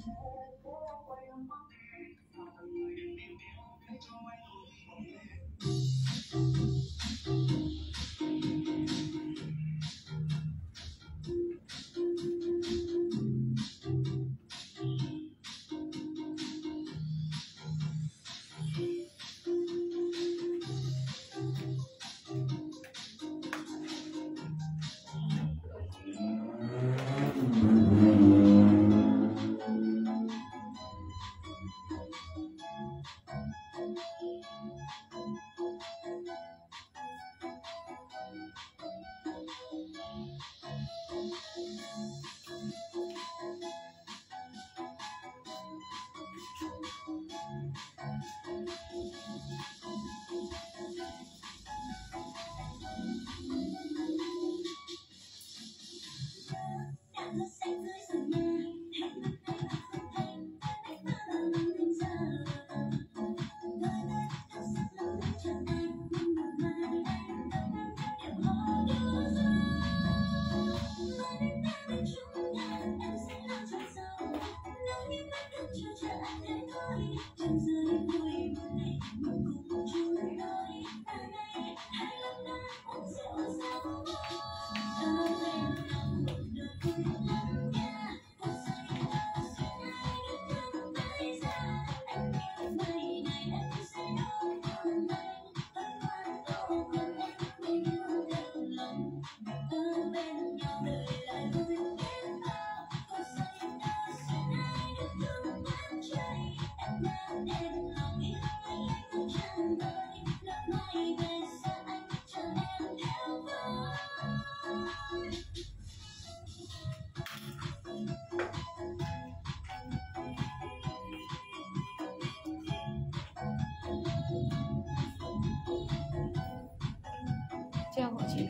Chào mọi chị.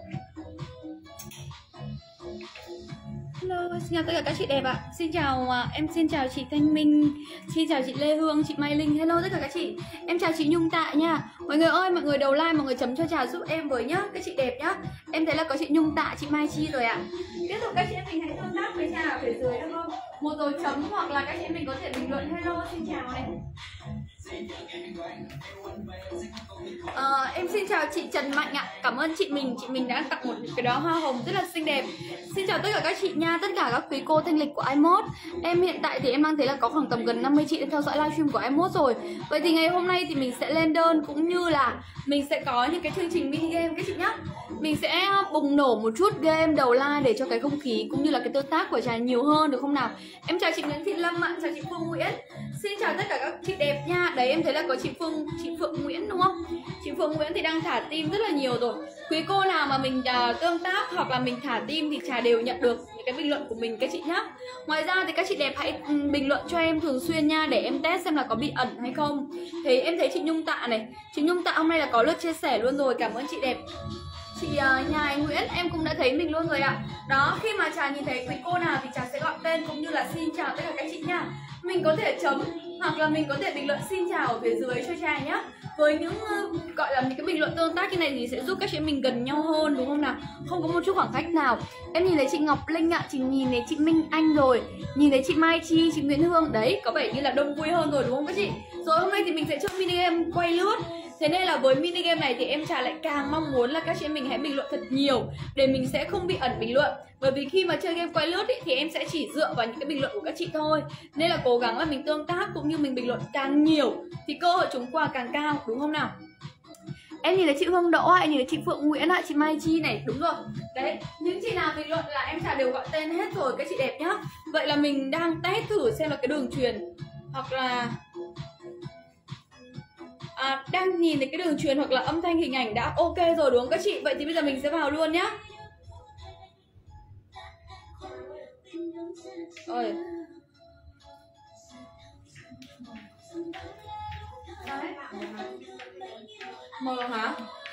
Hello, xin chào tất cả các chị đẹp ạ. Xin chào em xin chào chị Thanh Minh, xin chào chị Lê Hương, chị Mai Linh. Hello tất cả các chị. Em chào chị Nhung Tạ nha. Mọi người ơi, mọi người đầu like, mọi người chấm cho chào giúp em với nhá, các chị đẹp nhá. Em thấy là có chị Nhung Tạ, chị Mai Chi rồi ạ. Tiếp tục các chị em mình hãy tương tác với chào ở phía dưới được không? Một dấu chấm hoặc là các chị em mình có thể bình luận hello, xin chào này. Em xin chào chị Trần Mạnh ạ. Cảm ơn chị mình đã tặng một cái đó hoa hồng rất là xinh đẹp. Xin chào tất cả các chị nha, tất cả các quý cô thanh lịch của iMode. Em hiện tại thì em đang thấy là có khoảng tầm gần 50 chị đang theo dõi livestream của iMode rồi. Vậy thì ngày hôm nay thì mình sẽ lên đơn cũng như là mình sẽ có những cái chương trình mini game các chị nhá. Mình sẽ bùng nổ một chút game đầu live để cho cái không khí cũng như là cái tương tác của trà nhiều hơn được không nào? Em chào chị Nguyễn Thị Lâm ạ, chào chị Phương Nguyễn. Xin chào tất cả các chị đẹp nha. Đấy em thấy là có chị Phượng Nguyễn đúng không? Chị Phượng Nguyễn thì đang thả tim rất là nhiều rồi. Quý cô nào mà mình tương tác hoặc là mình thả tim thì trà đều nhận được những cái bình luận của mình các chị nhá. Ngoài ra thì các chị đẹp hãy bình luận cho em thường xuyên nha, để em test xem là có bị ẩn hay không. Thì em thấy chị Nhung Tạ này, chị Nhung Tạ hôm nay là có lượt chia sẻ luôn rồi, cảm ơn chị đẹp. Chị nhà anh Nguyễn em cũng đã thấy mình luôn rồi ạ. Đó, khi mà trà nhìn thấy quý cô nào thì trà sẽ gọi tên cũng như là xin chào tất cả các chị nha. Mình có thể chấm hoặc là mình có thể bình luận xin chào ở phía dưới cho trà nhá. Với những gọi là những cái bình luận tương tác như này thì sẽ giúp các chị mình gần nhau hơn đúng không nào? Không có một chút khoảng cách nào. Em nhìn thấy chị Ngọc Linh ạ, chị nhìn thấy chị Minh Anh rồi, nhìn thấy chị Mai Chi, chị Nguyễn Hương. Đấy, có vẻ như là đông vui hơn rồi đúng không các chị? Rồi hôm nay thì mình sẽ chơi mini game quay lướt. Thế nên là với mini game này thì em trà lại càng mong muốn là các chị em mình hãy bình luận thật nhiều để mình sẽ không bị ẩn bình luận. Bởi vì khi mà chơi game quay lướt ý, thì em sẽ chỉ dựa vào những cái bình luận của các chị thôi. Nên là cố gắng là mình tương tác cũng như mình bình luận càng nhiều thì cơ hội trúng quà càng cao đúng không nào? Em nhìn thấy chị Hương Đỗ, em nhìn thấy chị Phượng Nguyễn ạ, chị Mai Chi này, đúng rồi. Đấy, những chị nào bình luận là em trà đều gọi tên hết rồi các chị đẹp nhá. Vậy là mình đang test thử xem là cái đường truyền hoặc là đang nhìn thấy cái đường truyền hoặc là âm thanh hình ảnh đã ok rồi đúng không các chị? Vậy thì bây giờ mình sẽ vào luôn nhá. Ôi. Mờ hả?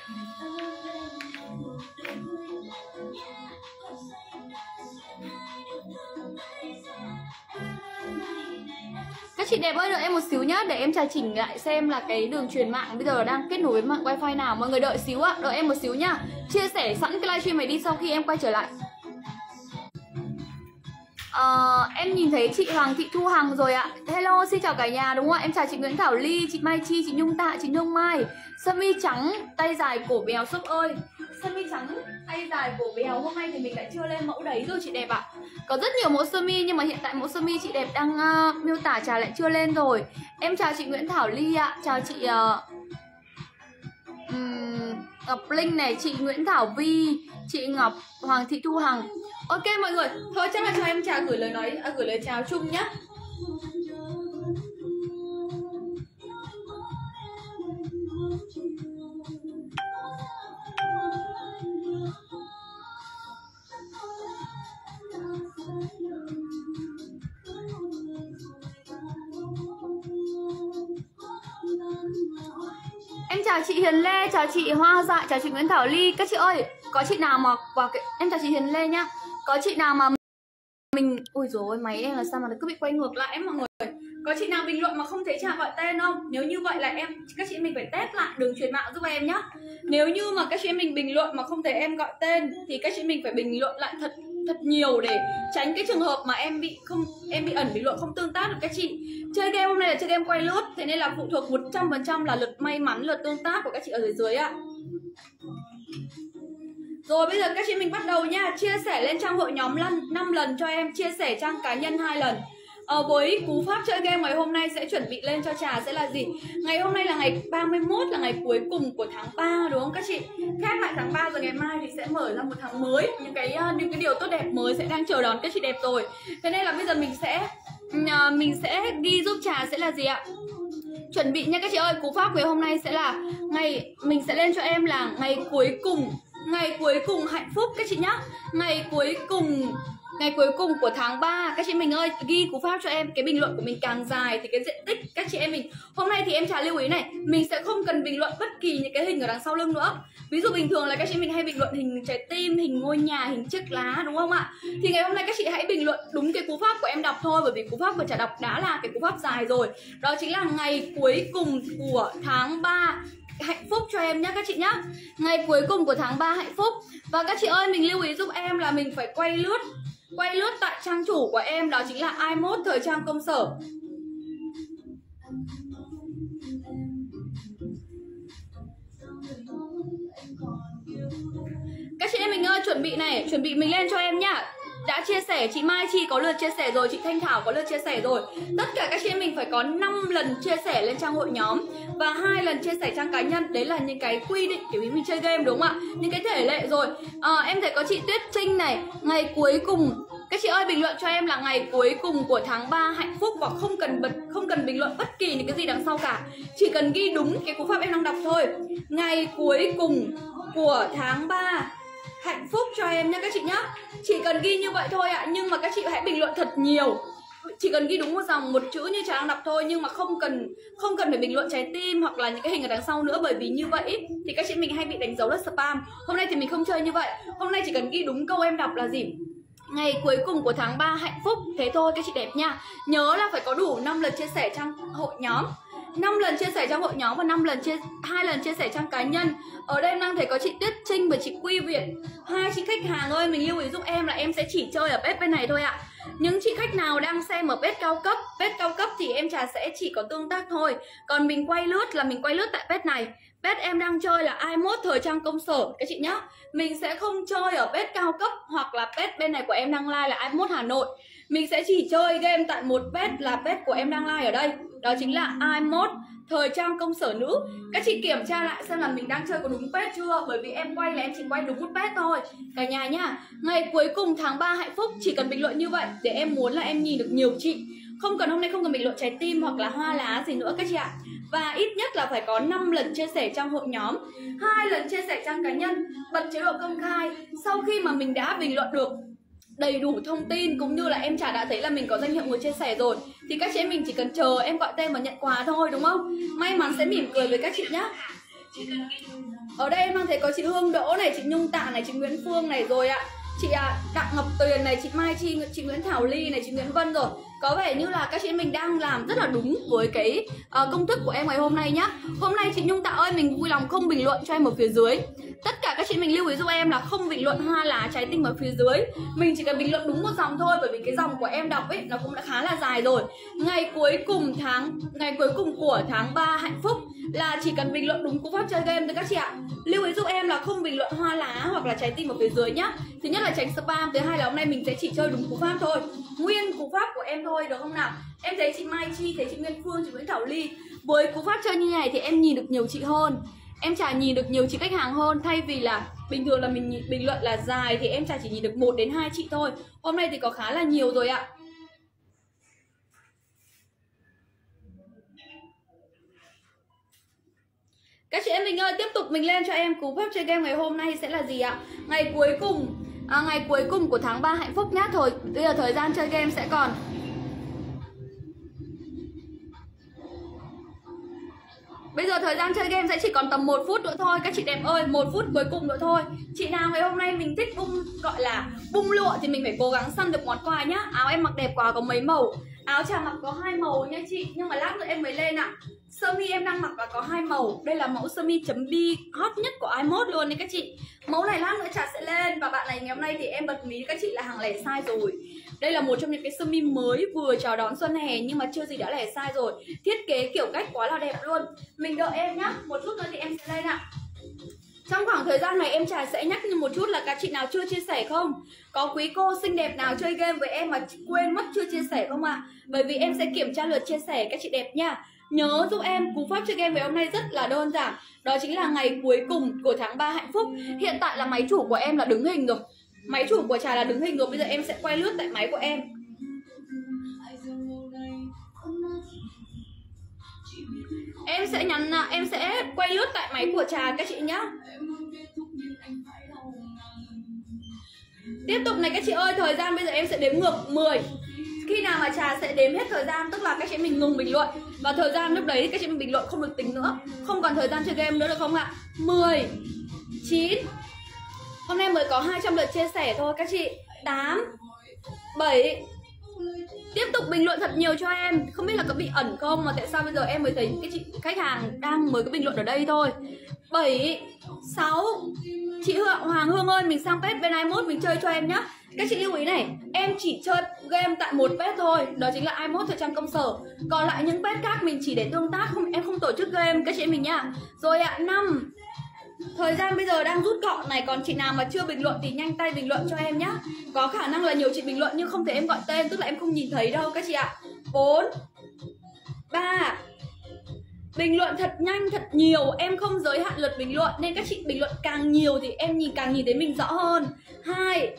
Các chị đẹp ơi, đợi em một xíu nhá, để em trà chỉnh lại xem là cái đường truyền mạng bây giờ đang kết nối với mạng wifi nào. Mọi người đợi xíu ạ, đợi em một xíu nhá. Chia sẻ sẵn cái livestream này đi sau khi em quay trở lại. Em nhìn thấy chị Hoàng Thị Thu Hằng rồi ạ. Hello, xin chào cả nhà đúng không ạ? Em chào chị Nguyễn Thảo Ly, chị Mai Chi, chị Nhung Tạ, chị Nhung Mai. Sơ mi trắng, tay dài cổ béo Shop ơi. Sơ mi trắng, tay dài cổ béo. Hôm nay thì mình lại chưa lên mẫu đấy rồi chị đẹp ạ. Có rất nhiều mẫu sơ mi nhưng mà hiện tại mẫu sơ mi chị đẹp đang miêu tả trà lại chưa lên rồi. Em chào chị Nguyễn Thảo Ly ạ. Chào chị Ngọc Linh này, chị Nguyễn Thảo Vi, chị Ngọc Hoàng Thị Thu Hằng. Ok mọi người, thôi chắc là cho em chào gửi lời chào chung nhá. Em chào chị Hiền Lê, chào chị Hoa Dạ, chào chị Nguyễn Thảo Ly. Các chị ơi, có chị nào mà vào cái... Em chào chị Hiền Lê nhá. Có chị nào mà mình... Ui dồi ôi, máy em là sao mà nó cứ bị quay ngược lại mọi người. Có chị nào bình luận mà không thấy Trà gọi tên không? Nếu như vậy là các chị mình phải test lại đường truyền mạng giúp em nhá. Nếu như mà các chị mình bình luận mà không thấy em gọi tên thì các chị mình phải bình luận lại thật nhiều để tránh cái trường hợp mà em bị ẩn bình luận không tương tác được các chị. Chơi game hôm nay là chơi game quay lướt, thế nên là phụ thuộc 100% là lượt may mắn, lượt tương tác của các chị ở dưới ạ. Rồi bây giờ các chị mình bắt đầu nha. Chia sẻ lên trang hội nhóm 5 lần cho em, chia sẻ trang cá nhân 2 lần. Với cú pháp chơi game ngày hôm nay sẽ chuẩn bị lên cho Trà sẽ là gì? Ngày hôm nay là ngày 31, là ngày cuối cùng của tháng 3 đúng không các chị? Khép lại tháng 3 rồi ngày mai thì sẽ mở ra một tháng mới. Những cái điều tốt đẹp mới sẽ đang chờ đón các chị đẹp rồi. Thế nên là bây giờ mình sẽ ghi giúp Trà sẽ là gì ạ? Chuẩn bị nha các chị ơi, cú pháp của hôm nay sẽ là mình sẽ lên cho em là ngày cuối cùng hạnh phúc các chị nhá. Ngày cuối cùng của tháng 3. Các chị mình ơi, ghi cú pháp cho em. Cái bình luận của mình càng dài thì cái diện tích các chị em mình. Hôm nay thì em Trà lưu ý này, mình sẽ không cần bình luận bất kỳ những cái hình ở đằng sau lưng nữa. Ví dụ bình thường là các chị mình hay bình luận hình trái tim, hình ngôi nhà, hình chiếc lá đúng không ạ? Thì ngày hôm nay các chị hãy bình luận đúng cái cú pháp của em đọc thôi. Bởi vì cú pháp của Trà đọc đã là cái cú pháp dài rồi. Đó chính là ngày cuối cùng của tháng 3 hạnh phúc cho em nhé các chị nhá. Ngày cuối cùng của tháng 3 hạnh phúc. Và các chị ơi, mình lưu ý giúp em là mình phải quay lướt tại trang chủ của em, đó chính là iMode thời trang công sở. Các chị em mình ơi, chuẩn bị mình lên cho em nhá. Đã chia sẻ, chị Mai Chi có lượt chia sẻ rồi, chị Thanh Thảo có lượt chia sẻ rồi. Tất cả các chị em mình phải có 5 lần chia sẻ lên trang hội nhóm và 2 lần chia sẻ trang cá nhân. Đấy là những cái quy định kiểu mình chơi game đúng không ạ? Những cái thể lệ rồi. Em thấy có chị Tuyết Trinh này, ngày cuối cùng. Các chị ơi, bình luận cho em là ngày cuối cùng của tháng 3 hạnh phúc và không cần bình luận bất kỳ những cái gì đằng sau cả. Chỉ cần ghi đúng cái cú pháp em đang đọc thôi. Ngày cuối cùng của tháng 3 hạnh phúc cho em nhé các chị nhá. Chỉ cần ghi như vậy thôi ạ. Nhưng mà các chị hãy bình luận thật nhiều. Chỉ cần ghi đúng một dòng, một chữ như Trà đang đọc thôi. Nhưng mà không cần phải bình luận trái tim hoặc là những cái hình ở đằng sau nữa. Bởi vì như vậy thì các chị mình hay bị đánh dấu là spam. Hôm nay thì mình không chơi như vậy. Hôm nay chỉ cần ghi đúng câu em đọc là gì? Ngày cuối cùng của tháng 3 hạnh phúc. Thế thôi các chị đẹp nha. Nhớ là phải có đủ 5 lần chia sẻ trong hội nhóm, 5 lần chia sẻ trong hội nhóm và 2 lần chia sẻ trong cá nhân. Ở đây em đang thấy có chị Tuyết Trinh và chị Quy Việt. Hai chị khách hàng ơi, mình lưu ý giúp em là em sẽ chỉ chơi ở page bên này thôi ạ. Những chị khách nào đang xem ở page cao cấp thì em Trà sẽ chỉ có tương tác thôi. Còn mình quay lướt là mình quay lướt tại page này. Page em đang chơi là iMode thời trang công sở các chị nhá. Mình sẽ không chơi ở page cao cấp hoặc là page bên này của em đang live là iMode Hà Nội. Mình sẽ chỉ chơi game tại một page là page của em đang live ở đây. Đó chính là iMode thời trang công sở nữ. Các chị kiểm tra lại xem là mình đang chơi có đúng page chưa. Bởi vì em quay là em chỉ quay đúng một page thôi cả nhà nhá. Ngày cuối cùng tháng 3 hạnh phúc. Chỉ cần bình luận như vậy để em muốn là em nhìn được nhiều chị. Hôm nay không cần bình luận trái tim hoặc là hoa lá gì nữa các chị ạ. Và ít nhất là phải có 5 lần chia sẻ trong hội nhóm, 2 lần chia sẻ trang cá nhân. Bật chế độ công khai. Sau khi mà mình đã bình luận được đầy đủ thông tin cũng như là em Trà đã thấy là mình có danh hiệu người chia sẻ rồi thì các chị em mình chỉ cần chờ em gọi tên và nhận quà thôi đúng không? May mắn sẽ mỉm cười với các chị nhá. Ở đây em đang thấy có chị Hương Đỗ này, chị Nhung Tạ này, chị Nguyễn Phương này rồi ạ. Chị Đặng Ngọc Tuyền này, chị Mai Chi, chị Nguyễn Thảo Ly này, chị Nguyễn Vân rồi. có vẻ như là các chị mình đang làm rất là đúng với cái công thức của em ngày hôm nay nhá. Hôm nay chị Nhung Tạo ơi, mình vui lòng không bình luận cho em ở phía dưới. Tất cả các chị mình lưu ý giúp em là không bình luận hoa lá trái tim ở phía dưới. Mình chỉ cần bình luận đúng một dòng thôi, bởi vì cái dòng của em đọc ấy nó cũng đã khá là dài rồi. Ngày cuối cùng của tháng 3 hạnh phúc là chỉ cần bình luận đúng cú pháp chơi game thôi các chị ạ. Lưu ý giúp em là không bình luận hoa lá hoặc là trái tim ở phía dưới nhá. Thứ nhất là tránh spam, thứ hai là hôm nay mình sẽ chỉ chơi đúng cú pháp thôi, nguyên cú pháp của em thôi, được không nào? Em thấy chị Mai Chi, thấy chị Nguyên Phương, chị Nguyễn Thảo Ly với cú pháp chơi như này thì em nhìn được nhiều chị hơn, em chả nhìn được nhiều chị khách hàng hơn. Thay vì là bình thường là mình bình luận là dài thì em chả chỉ nhìn được 1 đến 2 chị thôi. Hôm nay thì có khá là nhiều rồi ạ. Các chị em mình ơi, tiếp tục mình lên cho em cú pháp chơi game ngày hôm nay sẽ là gì ạ? Ngày cuối cùng của tháng 3 hạnh phúc nhá. Thôi bây giờ thời gian chơi game sẽ còn bây giờ thời gian chơi game sẽ chỉ còn tầm 1 phút nữa thôi các chị đẹp ơi, 1 phút cuối cùng nữa thôi. Chị nào ngày hôm nay mình thích gọi là bung lụa thì mình phải cố gắng săn được món quà nhá. Áo em mặc đẹp quá, có mấy màu. Áo chàng mặc có 2 màu nha chị, nhưng mà lát nữa em mới lên ạ. Sơ mi em đang mặc là có 2 màu. Đây là mẫu sơ mi chấm bi hot nhất của iMode luôn đấy các chị. Mẫu này lát nữa Trà sẽ lên. Và bạn này ngày hôm nay thì em bật mí các chị là hàng lẻ size rồi. Đây là một trong những cái sơ mi mới vừa chào đón xuân hè nhưng mà chưa gì đã lẻ size rồi. Thiết kế kiểu cách quá là đẹp luôn. Mình đợi em nhá, một chút nữa thì em sẽ lên ạ. Trong khoảng thời gian này em Trà sẽ nhắc một chút là các chị nào chưa chia sẻ không? Có quý cô xinh đẹp nào chơi game với em mà quên mất chưa chia sẻ không ạ? Bởi vì em sẽ kiểm tra lượt chia sẻ các chị đẹp nha. Nhớ giúp em cú pháp chơi game với hôm nay rất là đơn giản. Đó chính là ngày cuối cùng của tháng 3 hạnh phúc. Hiện tại là máy chủ của em là đứng hình rồi. Máy chủ của Trà là đứng hình rồi. Bây giờ em sẽ quay lướt tại máy của em. Em sẽ quay lướt tại máy của Trà các chị nhá. Tiếp tục này các chị ơi, thời gian bây giờ em sẽ đếm ngược 10. Khi nào mà Trà sẽ đếm hết thời gian tức là các chị mình ngừng bình luận. Và thời gian lúc đấy các chị mình bình luận không được tính nữa. Không còn thời gian chơi game nữa được không ạ? 10 9. Hôm nay mới có 200 lượt chia sẻ thôi các chị. 8 7. Tiếp tục bình luận thật nhiều cho em. Không biết là có bị ẩn không mà tại sao bây giờ em mới thấy cái chị khách hàng đang mới có bình luận ở đây thôi. 7 6. Chị Hoàng Hương ơi, mình sang page bên iMode mình chơi cho em nhá. Các chị lưu ý này, em chỉ chơi game tại một page thôi, đó chính là iMode thời trang công sở. Còn lại những page khác mình chỉ để tương tác, em không tổ chức game các chị em mình nhá. Rồi ạ, 5. Thời gian bây giờ đang rút gọn này, còn chị nào mà chưa bình luận thì nhanh tay bình luận cho em nhá. Có khả năng là nhiều chị bình luận nhưng không thể em gọi tên, tức là em không nhìn thấy đâu các chị ạ. 4 3. Bình luận thật nhanh, thật nhiều, em không giới hạn lượt bình luận nên các chị bình luận càng nhiều thì em càng nhìn thấy mình rõ hơn. 2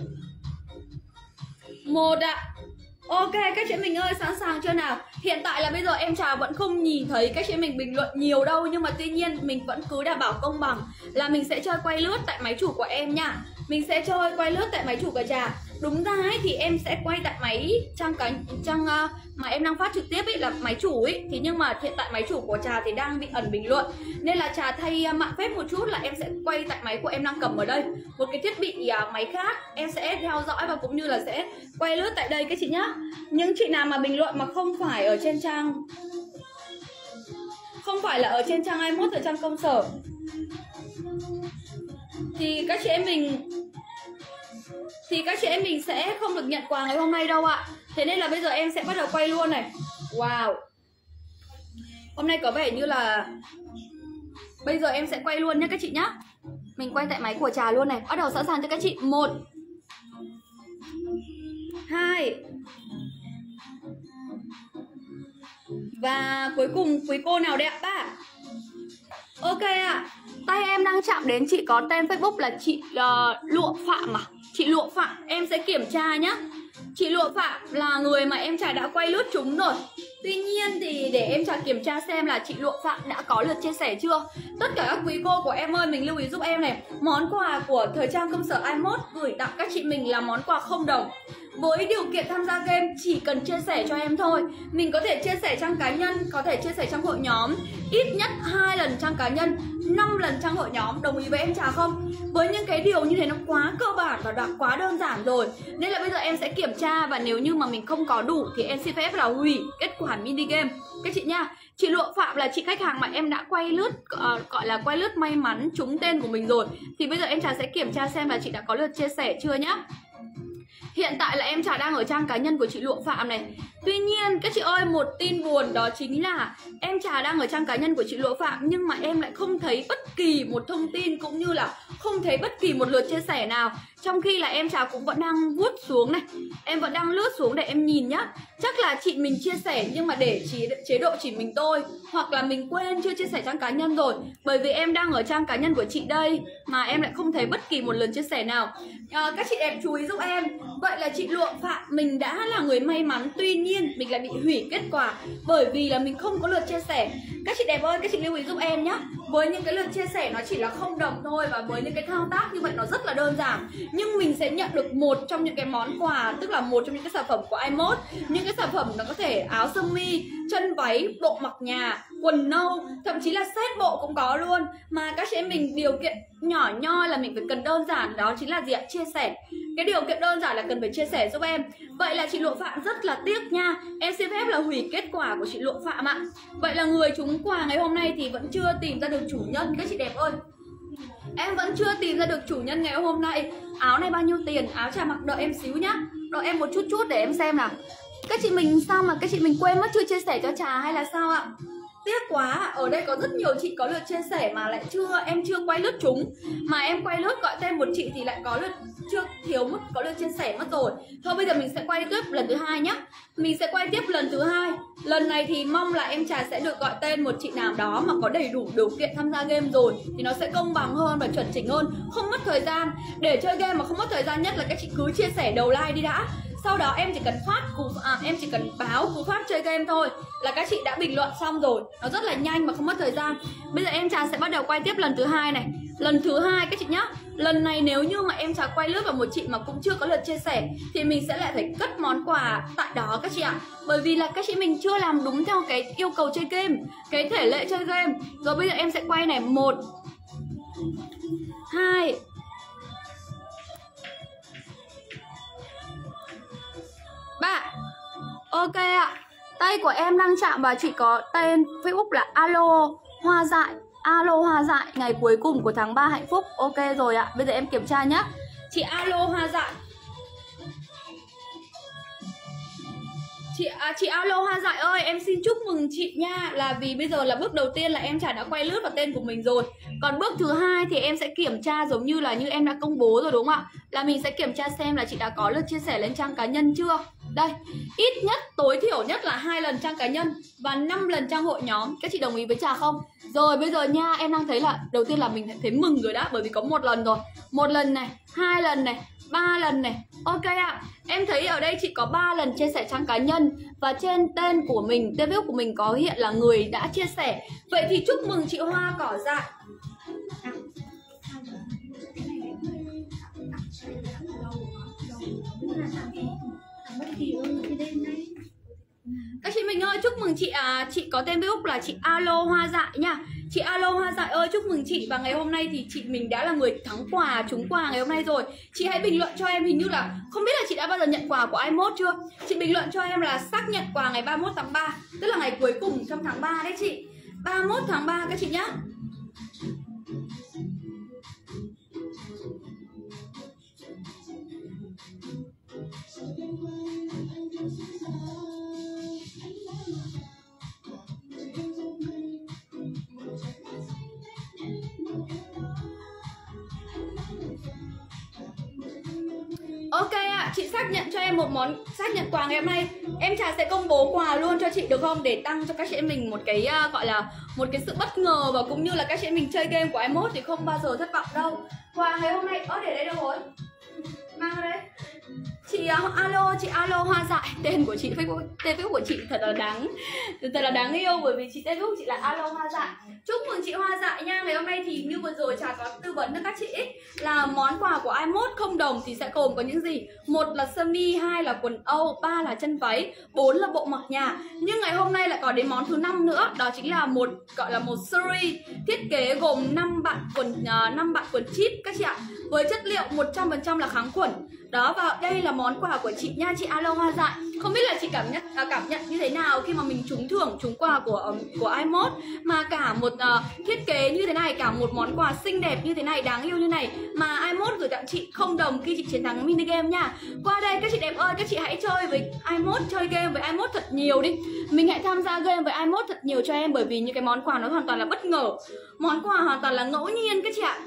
1 ạ. Ok các chị mình ơi, sẵn sàng chưa nào? Hiện tại là bây giờ em Trà vẫn không nhìn thấy các chị mình bình luận nhiều đâu, nhưng mà tuy nhiên mình vẫn cứ đảm bảo công bằng là mình sẽ chơi quay lướt tại máy chủ của em nha. Mình sẽ chơi quay lướt tại máy chủ của Trà. Đúng ra ấy, thì em sẽ quay tại máy trang mà em đang phát trực tiếp ấy là máy chủ ấy. Thế nhưng mà hiện tại máy chủ của Trà thì đang bị ẩn bình luận, nên là Trà thay mạn phép một chút là em sẽ quay tại máy của em đang cầm ở đây. Một cái thiết bị máy khác em sẽ theo dõi và cũng như là sẽ quay lướt tại đây các chị nhá. Những chị nào mà bình luận mà không phải ở trên trang, không phải là ở trên trang iMode thời trang công sở thì các chị em mình sẽ không được nhận quà ngày hôm nay đâu ạ. Thế nên là bây giờ em sẽ bắt đầu quay luôn này. Wow, hôm nay có vẻ như là bây giờ em sẽ quay luôn nhé các chị nhá. Mình quay tại máy của Trà luôn này. Bắt đầu sẵn sàng cho các chị. 1 2. Và cuối cùng quý cô nào đẹp 3. Ok ạ. Tay em đang chạm đến chị có tên Facebook là chị Lụa Phạm à? Chị Lụa Phạm, em sẽ kiểm tra nhá. Chị Lụa Phạm là người mà em Trà đã quay lướt chúng rồi. Tuy nhiên thì để em Trà kiểm tra xem là chị Lụa Phạm đã có lượt chia sẻ chưa. Tất cả các quý cô của em ơi, mình lưu ý giúp em này. Món quà của thời trang công sở iMode gửi tặng các chị mình là món quà 0 đồng. Với điều kiện tham gia game chỉ cần chia sẻ cho em thôi. Mình có thể chia sẻ trang cá nhân, có thể chia sẻ trong hội nhóm, ít nhất 2 lần trang cá nhân, 5 lần trang hội nhóm. Đồng ý với em Trà không? Với những cái điều như thế nó quá cơ bản và đã quá đơn giản rồi. Nên là bây giờ em sẽ kiểm tra, và nếu như mà mình không có đủ thì em xin phép là hủy kết quả mini game các chị nha. Chị Lụa Phạm là chị khách hàng mà em đã quay lướt, gọi là quay lướt may mắn trúng tên của mình rồi. Thì bây giờ em Trà sẽ kiểm tra xem là chị đã có lượt chia sẻ chưa nhá. Hiện tại là em Trà đang ở trang cá nhân của chị Lụa Phạm này. Tuy nhiên các chị ơi, một tin buồn đó chính là em Trà đang ở trang cá nhân của chị Lụa Phạm, nhưng mà em lại không thấy bất kỳ một thông tin cũng như là không thấy bất kỳ một lượt chia sẻ nào. Trong khi là em Trà cũng vẫn đang vuốt xuống này, em vẫn đang lướt xuống để em nhìn nhá. Chắc là chị mình chia sẻ nhưng mà để chế độ chỉ mình tôi, hoặc là mình quên chưa chia sẻ trang cá nhân rồi. Bởi vì em đang ở trang cá nhân của chị đây mà em lại không thấy bất kỳ một lần chia sẻ nào. Các chị đẹp chú ý giúp em. Vậy là chị Lụa Phạm mình đã là người may mắn, tuy nhiên mình lại bị hủy kết quả bởi vì là mình không có lượt chia sẻ. Các chị đẹp ơi, các chị lưu ý giúp em nhé. Với những cái lượt chia sẻ nó chỉ là 0 đồng thôi, và với những cái thao tác như vậy nó rất là đơn giản, nhưng mình sẽ nhận được một trong những cái món quà, tức là một trong những cái sản phẩm của iMode. Những cái sản phẩm nó có thể áo sơ mi, chân váy, bộ mặc nhà, quần nâu, thậm chí là set bộ cũng có luôn. Mà các chị em mình điều kiện nhỏ nhoi là mình phải cần đơn giản, đó chính là gì ạ? Chia sẻ. Cái điều kiện đơn giản là cần phải chia sẻ giúp em. Vậy là chị Lụa Phạm rất là tiếc nha, em xin phép là hủy kết quả của chị Lụa Phạm ạ. Vậy là người trúng quà ngày hôm nay thì vẫn chưa tìm ra được chủ nhân các chị đẹp ơi. Em vẫn chưa tìm ra được chủ nhân ngày hôm nay. Áo này bao nhiêu tiền? Áo Trà mặc đợi em xíu nhá. Đợi em một chút để em xem nào. Các chị mình sao mà các chị mình quên mất chưa chia sẻ cho Trà hay là sao ạ? Tiếc quá, ở đây có rất nhiều chị có lượt chia sẻ mà lại em chưa quay lướt chúng. Mà em quay lướt gọi tên một chị thì lại có lượt chưa thiếu mất, có lượt chia sẻ mất rồi. Thôi bây giờ mình sẽ quay tiếp lần thứ hai nhá. Mình sẽ quay tiếp lần thứ hai. Lần này thì mong là em Trà sẽ được gọi tên một chị nào đó mà có đầy đủ điều kiện tham gia game rồi, thì nó sẽ công bằng hơn và chuẩn chỉnh hơn, không mất thời gian. Để chơi game mà không mất thời gian nhất là các chị cứ chia sẻ đầu like đi đã. Sau đó em chỉ cần em chỉ cần báo cú pháp chơi game thôi là các chị đã bình luận xong rồi. Nó rất là nhanh mà không mất thời gian. Bây giờ em Trà sẽ bắt đầu quay tiếp lần thứ hai này. Lần thứ hai các chị nhá. Lần này nếu như mà em Trà quay lướt vào một chị mà cũng chưa có lượt chia sẻ thì mình sẽ lại phải cất món quà tại đó các chị ạ. Bởi vì là các chị mình chưa làm đúng theo cái yêu cầu chơi game, cái thể lệ chơi game. Rồi bây giờ em sẽ quay này, 1 2 3. Ok ạ. Tay của em đang chạm vào chị có tên Facebook là Alo Hoa Dại. Alo Hoa Dại, ngày cuối cùng của tháng 3 hạnh phúc. Ok rồi ạ. Bây giờ em kiểm tra nhá. Chị Alo Hoa Dại. Chị Alo Hoa Dại ơi, em xin chúc mừng chị nha. Là vì bây giờ là bước đầu tiên là em Trà đã quay lướt vào tên của mình rồi. Còn bước thứ hai thì em sẽ kiểm tra giống như là như em đã công bố rồi đúng không ạ? Là mình sẽ kiểm tra xem là chị đã có lượt chia sẻ lên trang cá nhân chưa. Đây, ít nhất tối thiểu nhất là 2 lần trang cá nhân và 5 lần trang hội nhóm. Các chị đồng ý với Trà không? Rồi bây giờ nha, em đang thấy là đầu tiên là mình thấy mừng rồi đã, bởi vì có 1 lần rồi. 1 lần này, 2 lần này, 3 lần này. Ok ạ. Em thấy ở đây chị có 3 lần chia sẻ trang cá nhân và trên tên của mình, tên Facebook của mình có hiện là người đã chia sẻ. Vậy thì chúc mừng chị Hoa Cỏ Dại. Các chị mình ơi, chúc mừng chị có tên Facebook là chị Alo Hoa Dại nha. Chị Alo Hoa Dại ơi, chúc mừng chị. Và ngày hôm nay thì chị mình đã là người thắng quà, trúng quà ngày hôm nay rồi. Chị hãy bình luận cho em, hình như là không biết là chị đã bao giờ nhận quà của iMode chưa. Chị bình luận cho em là xác nhận quà ngày 31 tháng 3, tức là ngày cuối cùng trong tháng 3 đấy chị. 31 tháng 3 các chị nhá. Ok ạ, chị xác nhận cho em một món xác nhận quà ngày hôm nay. Em Trà sẽ công bố quà luôn cho chị được không? Để tăng cho các chị em mình một cái gọi là một cái sự bất ngờ, và cũng như là các chị em mình chơi game của iMode thì không bao giờ thất vọng đâu. Quà ngày hôm nay, để đây đâu rồi? Mang ra đây. Alo, chị alo Hoa Dại. Tên của chị Facebook của chị thật là đáng yêu, bởi vì chị Facebook chị là alo Hoa Dại. Chúc mừng chị Hoa Dại nha. Ngày hôm nay thì như vừa rồi Trà có tư vấn cho các chị là món quà của iMode không đồng thì sẽ gồm có những gì? Một là sơ mi, hai là quần âu, ba là chân váy, 4 là bộ mặc nhà. Nhưng ngày hôm nay lại có đến món thứ 5 nữa, đó chính là gọi là một series thiết kế gồm 5 bạn quần chip các chị ạ, với chất liệu 100% là kháng khuẩn. Đó, và đây là món quà của chị nha, chị alo Hoa Dại. Không biết là chị cảm nhận như thế nào khi mà mình trúng quà của iMode, mà cả một thiết kế như thế này, cả một món quà xinh đẹp như thế này, đáng yêu như này mà iMode gửi tặng chị không đồng khi chị chiến thắng mini game nha. Qua đây các chị đẹp ơi, các chị hãy chơi với iMode, chơi game với iMode thật nhiều đi. Mình hãy tham gia game với iMode thật nhiều cho em, bởi vì những cái món quà nó hoàn toàn là bất ngờ, món quà hoàn toàn là ngẫu nhiên các chị ạ.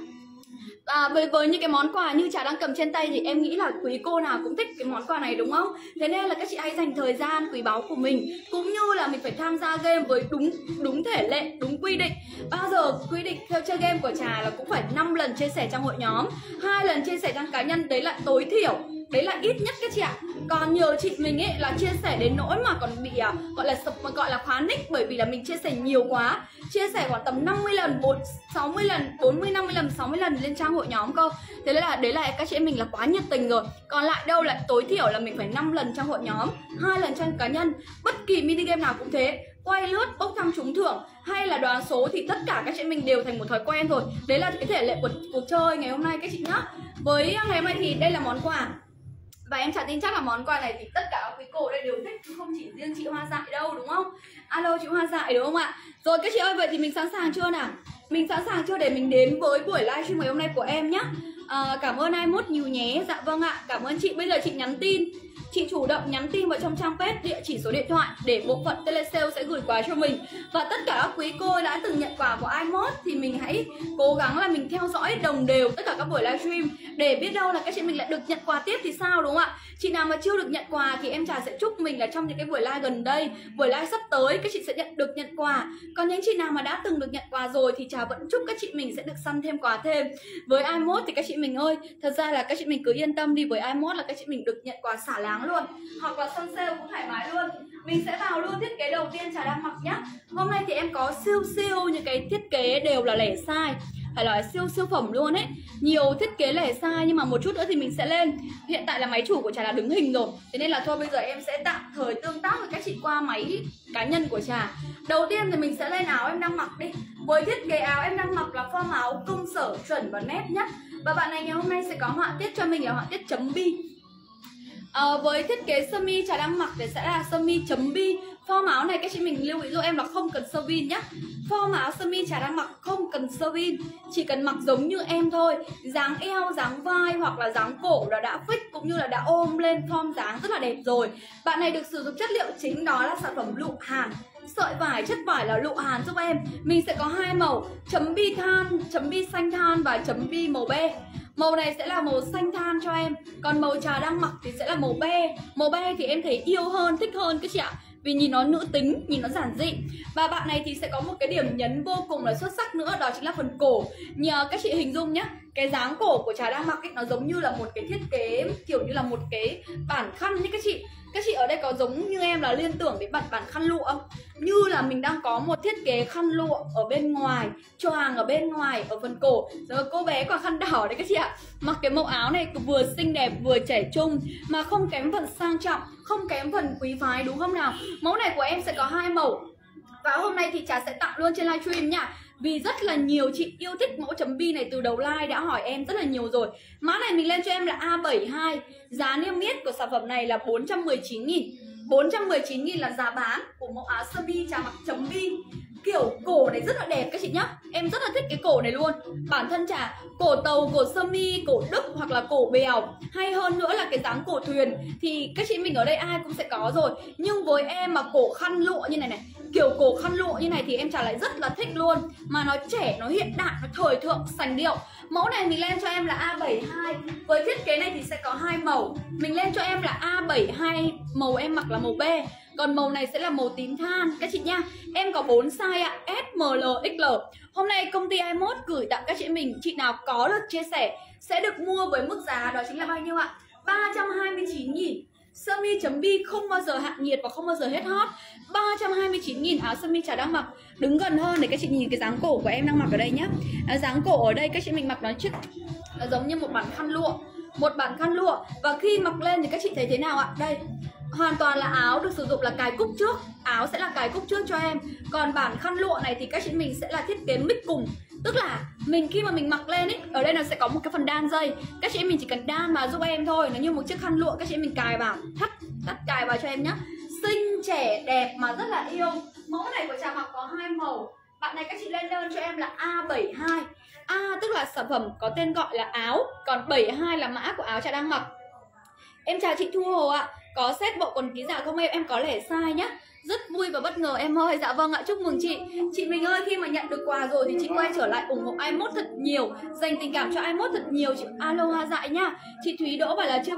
Với những cái món quà như Trà đang cầm trên tay thì em nghĩ là quý cô nào cũng thích cái món quà này đúng không? Thế nên là các chị hãy dành thời gian quý báu của mình, cũng như là mình phải tham gia game với đúng thể lệ, đúng quy định. Bao giờ quy định theo chơi game của Trà là cũng phải 5 lần chia sẻ trong hội nhóm, 2 lần chia sẻ trong cá nhân, đấy là tối thiểu, đấy là ít nhất các chị ạ. Còn nhiều chị mình ấy là chia sẻ đến nỗi mà còn bị gọi là khóa nick, bởi vì là mình chia sẻ nhiều quá, chia sẻ khoảng tầm 50 lần, 60 lần, 40, 50 lần, 60 lần lên trang hội nhóm cơ. Thế nên là đấy là các chị em mình là quá nhiệt tình rồi. Còn lại đâu lại tối thiểu là mình phải 5 lần trong hội nhóm, 2 lần trong cá nhân. Bất kỳ mini game nào cũng thế, quay lướt, bốc thăm trúng thưởng hay là đoán số thì tất cả các chị mình đều thành một thói quen rồi. Đấy là cái thể lệ của cuộc chơi ngày hôm nay các chị nhá. Với ngày hôm nay thì đây là món quà, và em Trà tin chắc là món quà này thì tất cả các quý cô đây đều thích, chứ không chỉ riêng chị Hoa Dại đâu, đúng không? Alo chị Hoa Dại đúng không ạ? Rồi các chị ơi, vậy thì mình sẵn sàng chưa nào? Mình sẵn sàng chưa để mình đến với buổi livestream ngày hôm nay của em nhé? Cảm ơn iMode nhiều nhé. Dạ vâng ạ, cảm ơn chị. Bây giờ chị nhắn tin, chị chủ động nhắn tin vào trong trang page địa chỉ số điện thoại để bộ phận telesale sẽ gửi quà cho mình. Và tất cả các quý cô đã từng nhận quà của iMode thì mình hãy cố gắng là mình theo dõi đồng đều tất cả các buổi livestream, để biết đâu là các chị mình lại được nhận quà tiếp thì sao, đúng không ạ? Chị nào mà chưa được nhận quà thì em Trà sẽ chúc mình là trong những cái buổi live gần đây, buổi live sắp tới các chị sẽ được nhận quà. Còn những chị nào mà đã từng được nhận quà rồi thì Trà vẫn chúc các chị mình sẽ được săn thêm quà thêm. Với iMode thì các chị mình ơi, thật ra là các chị mình cứ yên tâm đi, với iMode là các chị mình được nhận quà xả láng luôn, hoặc là săn sale cũng thoải mái luôn. Mình sẽ vào luôn thiết kế đầu tiên Trà đang mặc nhá. Hôm nay thì em có siêu những cái thiết kế đều là lẻ size, phải là siêu phẩm luôn ấy. Nhiều thiết kế lẻ size nhưng mà một chút nữa thì mình sẽ lên. Hiện tại là máy chủ của Trà là đứng hình rồi, thế nên là thôi bây giờ em sẽ tạm thời tương tác với các chị qua máy cá nhân của Trà. Đầu tiên thì mình sẽ lên áo em đang mặc đi. Với thiết kế áo em đang mặc là form áo công sở chuẩn và nét nhất. Và bạn này ngày hôm nay sẽ có họa tiết cho mình là họa tiết chấm bi. Với thiết kế sơ mi Trà đang mặc thì sẽ là sơ mi chấm bi. Form áo này các chị mình lưu ý giúp em là không cần sơ vin nhá. Form áo sơ mi Trà đang mặc không cần sơ vin, chỉ cần mặc giống như em thôi. Dáng eo, dáng vai hoặc là dáng cổ đã fix cũng như là đã ôm lên form dáng rất là đẹp rồi. Bạn này được sử dụng chất liệu chính đó là sản phẩm lụa Hàn. Sợi vải, chất vải là lụa Hàn giúp em. Mình sẽ có hai màu, chấm bi than, chấm bi xanh than và chấm bi màu be. Màu này sẽ là màu xanh than cho em, còn màu Trà đang mặc thì sẽ là màu be. Màu be thì em thấy yêu hơn, thích hơn các chị ạ, vì nhìn nó nữ tính, nhìn nó giản dị. Và bạn này thì sẽ có một cái điểm nhấn vô cùng là xuất sắc nữa, đó chính là phần cổ. Nhờ các chị hình dung nhé, cái dáng cổ của Trà đang mặc ấy, nó giống như là một cái thiết kế kiểu như là một cái bản khăn như các chị. Các chị ở đây có giống như em là liên tưởng đến bản khăn lụa không? Như là mình đang có một thiết kế khăn lụa ở bên ngoài, choàng ở bên ngoài, ở phần cổ. Rồi cô bé quả khăn đỏ đấy các chị ạ. Mặc cái mẫu áo này vừa xinh đẹp vừa trẻ trung, mà không kém phần sang trọng, không kém phần quý phái, đúng không nào? Mẫu này của em sẽ có hai màu. Và hôm nay thì Trà sẽ tặng luôn trên livestream nha. Vì rất là nhiều chị yêu thích mẫu chấm bi này, từ đầu live đã hỏi em rất là nhiều rồi. Mã này mình lên cho em là A72. Giá niêm yết của sản phẩm này là 419.000. 419.000 là giá bán của mẫu áo sơ mi Trà mặc chấm bi. Kiểu cổ này rất là đẹp các chị nhá. Em rất là thích cái cổ này luôn. Bản thân Trà cổ tàu, cổ sơ mi, cổ Đức hoặc là cổ bèo, hay hơn nữa là cái dáng cổ thuyền thì các chị mình ở đây ai cũng sẽ có rồi. Nhưng với em mà cổ khăn lụa như này này, kiểu cổ khăn lụa như này thì em Trà lại rất là thích luôn. Mà nó trẻ, nó hiện đại, nó thời thượng, sành điệu. Mẫu này mình lên cho em là A72. Với thiết kế này thì sẽ có hai màu. Mình lên cho em là A72, màu em mặc là màu be. Còn màu này sẽ là màu tím than các chị nha. Em có 4 size ạ, S, M, L, XL. Hôm nay công ty iMode gửi tặng các chị mình, chị nào có được chia sẻ sẽ được mua với mức giá đó chính là bao nhiêu ạ? 329.000. Sơ mi chấm bi không bao giờ hạ nhiệt và không bao giờ hết hot. 329.000 áo sơ mi Trà đang mặc. Đứng gần hơn để các chị nhìn cái dáng cổ của em đang mặc ở đây nhá. Dáng cổ ở đây các chị mình mặc nó giống như một bản khăn lụa. Một bản khăn lụa. Và khi mặc lên thì các chị thấy thế nào ạ? Đây, hoàn toàn là áo được sử dụng là cài cúc trước. Áo sẽ là cài cúc trước cho em. Còn bản khăn lụa này thì các chị mình sẽ là thiết kế mix cùng. Tức là mình khi mà mình mặc lên ấy, ở đây nó sẽ có một cái phần đan dây. Các chị mình chỉ cần đan vào giúp em thôi. Nó như một chiếc khăn lụa, các chị mình cài vào, thắt cài vào cho em nhá. Xinh, trẻ, đẹp mà rất là yêu. Mẫu này của Trà mặc có 2 màu. Bạn này các chị lên đơn cho em là A72. A tức là sản phẩm có tên gọi là áo, còn 72 là mã của áo Trà đang mặc. Em chào chị Thu Hồ ạ. Có set bộ quần ký giả không em? Em có lẻ size nhá. Rất vui và bất ngờ em ơi. Dạ vâng ạ, chúc mừng chị. Chị mình ơi, khi mà nhận được quà rồi thì chị quay trở lại ủng hộ iMode thật nhiều, dành tình cảm cho iMode thật nhiều. Chị aloha dại nhá. Chị Thúy Đỗ bảo là chưa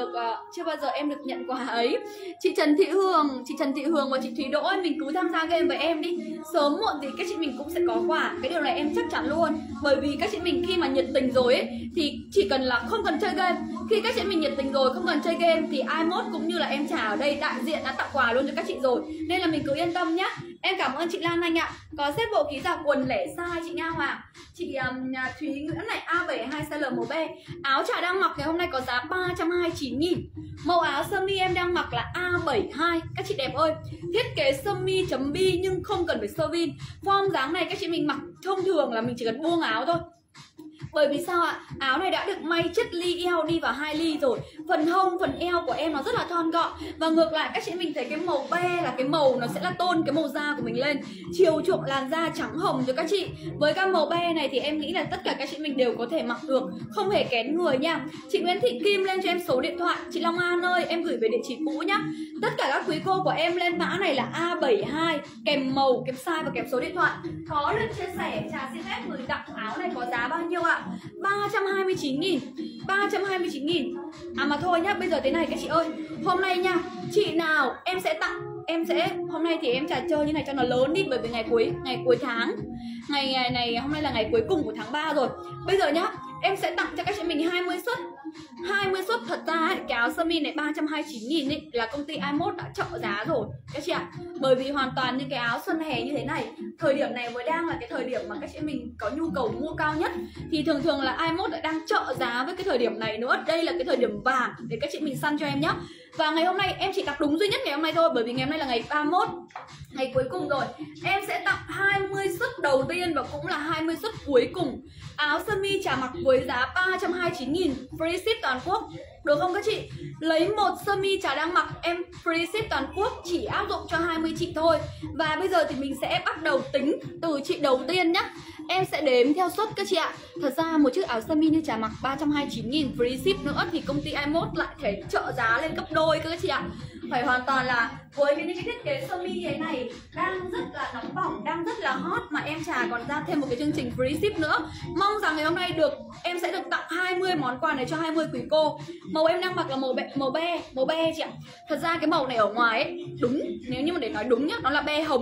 bao giờ em được nhận quà ấy. Chị Trần Thị Hương và chị Thúy Đỗ ơi, mình cứ tham gia game với em đi. Sớm muộn thì các chị mình cũng sẽ có quà. Cái điều này em chắc chắn luôn. Bởi vì các chị mình khi mà nhiệt tình rồi ấy thì chỉ cần là không cần chơi game. Khi các chị mình nhiệt tình rồi không cần chơi game thì iMode cũng như là em Trà ở đây đại diện đã tặng quà luôn cho các chị rồi. Nên là mình cứ yên tâm nhá. Em cảm ơn chị Lan Anh ạ. Có xếp bộ ký giả quần lẻ size chị Nga Hoàng. Chị Thúy Nguyễn này A72 size MB. Áo Trà đang mặc ngày hôm nay có giá 329.000. Màu áo sơ mi em đang mặc là A72. Các chị đẹp ơi, thiết kế sơ mi chấm bi nhưng không cần phải sơ vin. Form dáng này các chị mình mặc thông thường là mình chỉ cần buông áo thôi. Bởi vì sao ạ? Áo này đã được may chất ly eo đi vào 2 ly rồi. Phần hông, phần eo của em nó rất là thon gọn. Và ngược lại các chị mình thấy cái màu be là cái màu nó sẽ là tôn cái màu da của mình lên, chiều chuộng làn da trắng hồng cho các chị. Với các màu be này thì em nghĩ là tất cả các chị mình đều có thể mặc được, không hề kén người nha. Chị Nguyễn Thị Kim lên cho em số điện thoại. Chị Long An ơi, em gửi về địa chỉ cũ nhá. Tất cả các quý cô của em lên mã này là A72, kèm màu, kèm size và kèm số điện thoại. Có lượt chia sẻ, Trà xin phép gửi tặng áo này có giá bao nhiêu ạ? 329.000. 329.000. À mà thôi nhá, bây giờ thế này các chị ơi. Hôm nay nha, chị nào em sẽ tặng, hôm nay thì em Trà chơi như này cho nó lớn đi. Bởi vì ngày cuối tháng, ngày này hôm nay là ngày cuối cùng của tháng 3 rồi. Bây giờ nhá, em sẽ tặng cho các chị mình 20 suất. 20 suất. Thật ra ấy, cái áo sơ mi này 329.000 ấy là công ty iMode đã trợ giá rồi các chị ạ. Bởi vì hoàn toàn những cái áo xuân hè như thế này, thời điểm này mới đang là cái thời điểm mà các chị mình có nhu cầu mua cao nhất. Thì thường là iMode đã đang trợ giá với cái thời điểm này nữa. Đây là cái thời điểm vàng để các chị mình săn cho em nhé. Và ngày hôm nay em chỉ tặng đúng duy nhất ngày hôm nay thôi. Bởi vì ngày hôm nay là ngày 31, ngày cuối cùng rồi. Em sẽ tặng 20 suất đầu tiên và cũng là 20 suất cuối cùng. Áo sơ mi Trà mặc với giá 329.000, free ship toàn quốc. Được không các chị? Lấy một sơ mi Trà đang mặc em free ship toàn quốc, chỉ áp dụng cho 20 chị thôi. Và bây giờ thì mình sẽ bắt đầu tính từ chị đầu tiên nhá. Em sẽ đếm theo suất các chị ạ. Thật ra một chiếc áo sơ mi như Trà mặc 329.000 free ship nữa thì công ty iMode lại thể trợ giá lên gấp đôi các chị ạ. Phải hoàn toàn là với những cái thiết kế sơ mi như thế này đang rất là nóng bỏng, đang rất là hot mà em Trà còn ra thêm một cái chương trình free ship nữa. Mong rằng ngày hôm nay em sẽ được tặng 20 món quà này cho 20 quý cô. Màu em đang mặc là màu be chị ạ. Thật ra cái màu này ở ngoài ấy, đúng, nếu như mà để nói đúng nhá, nó là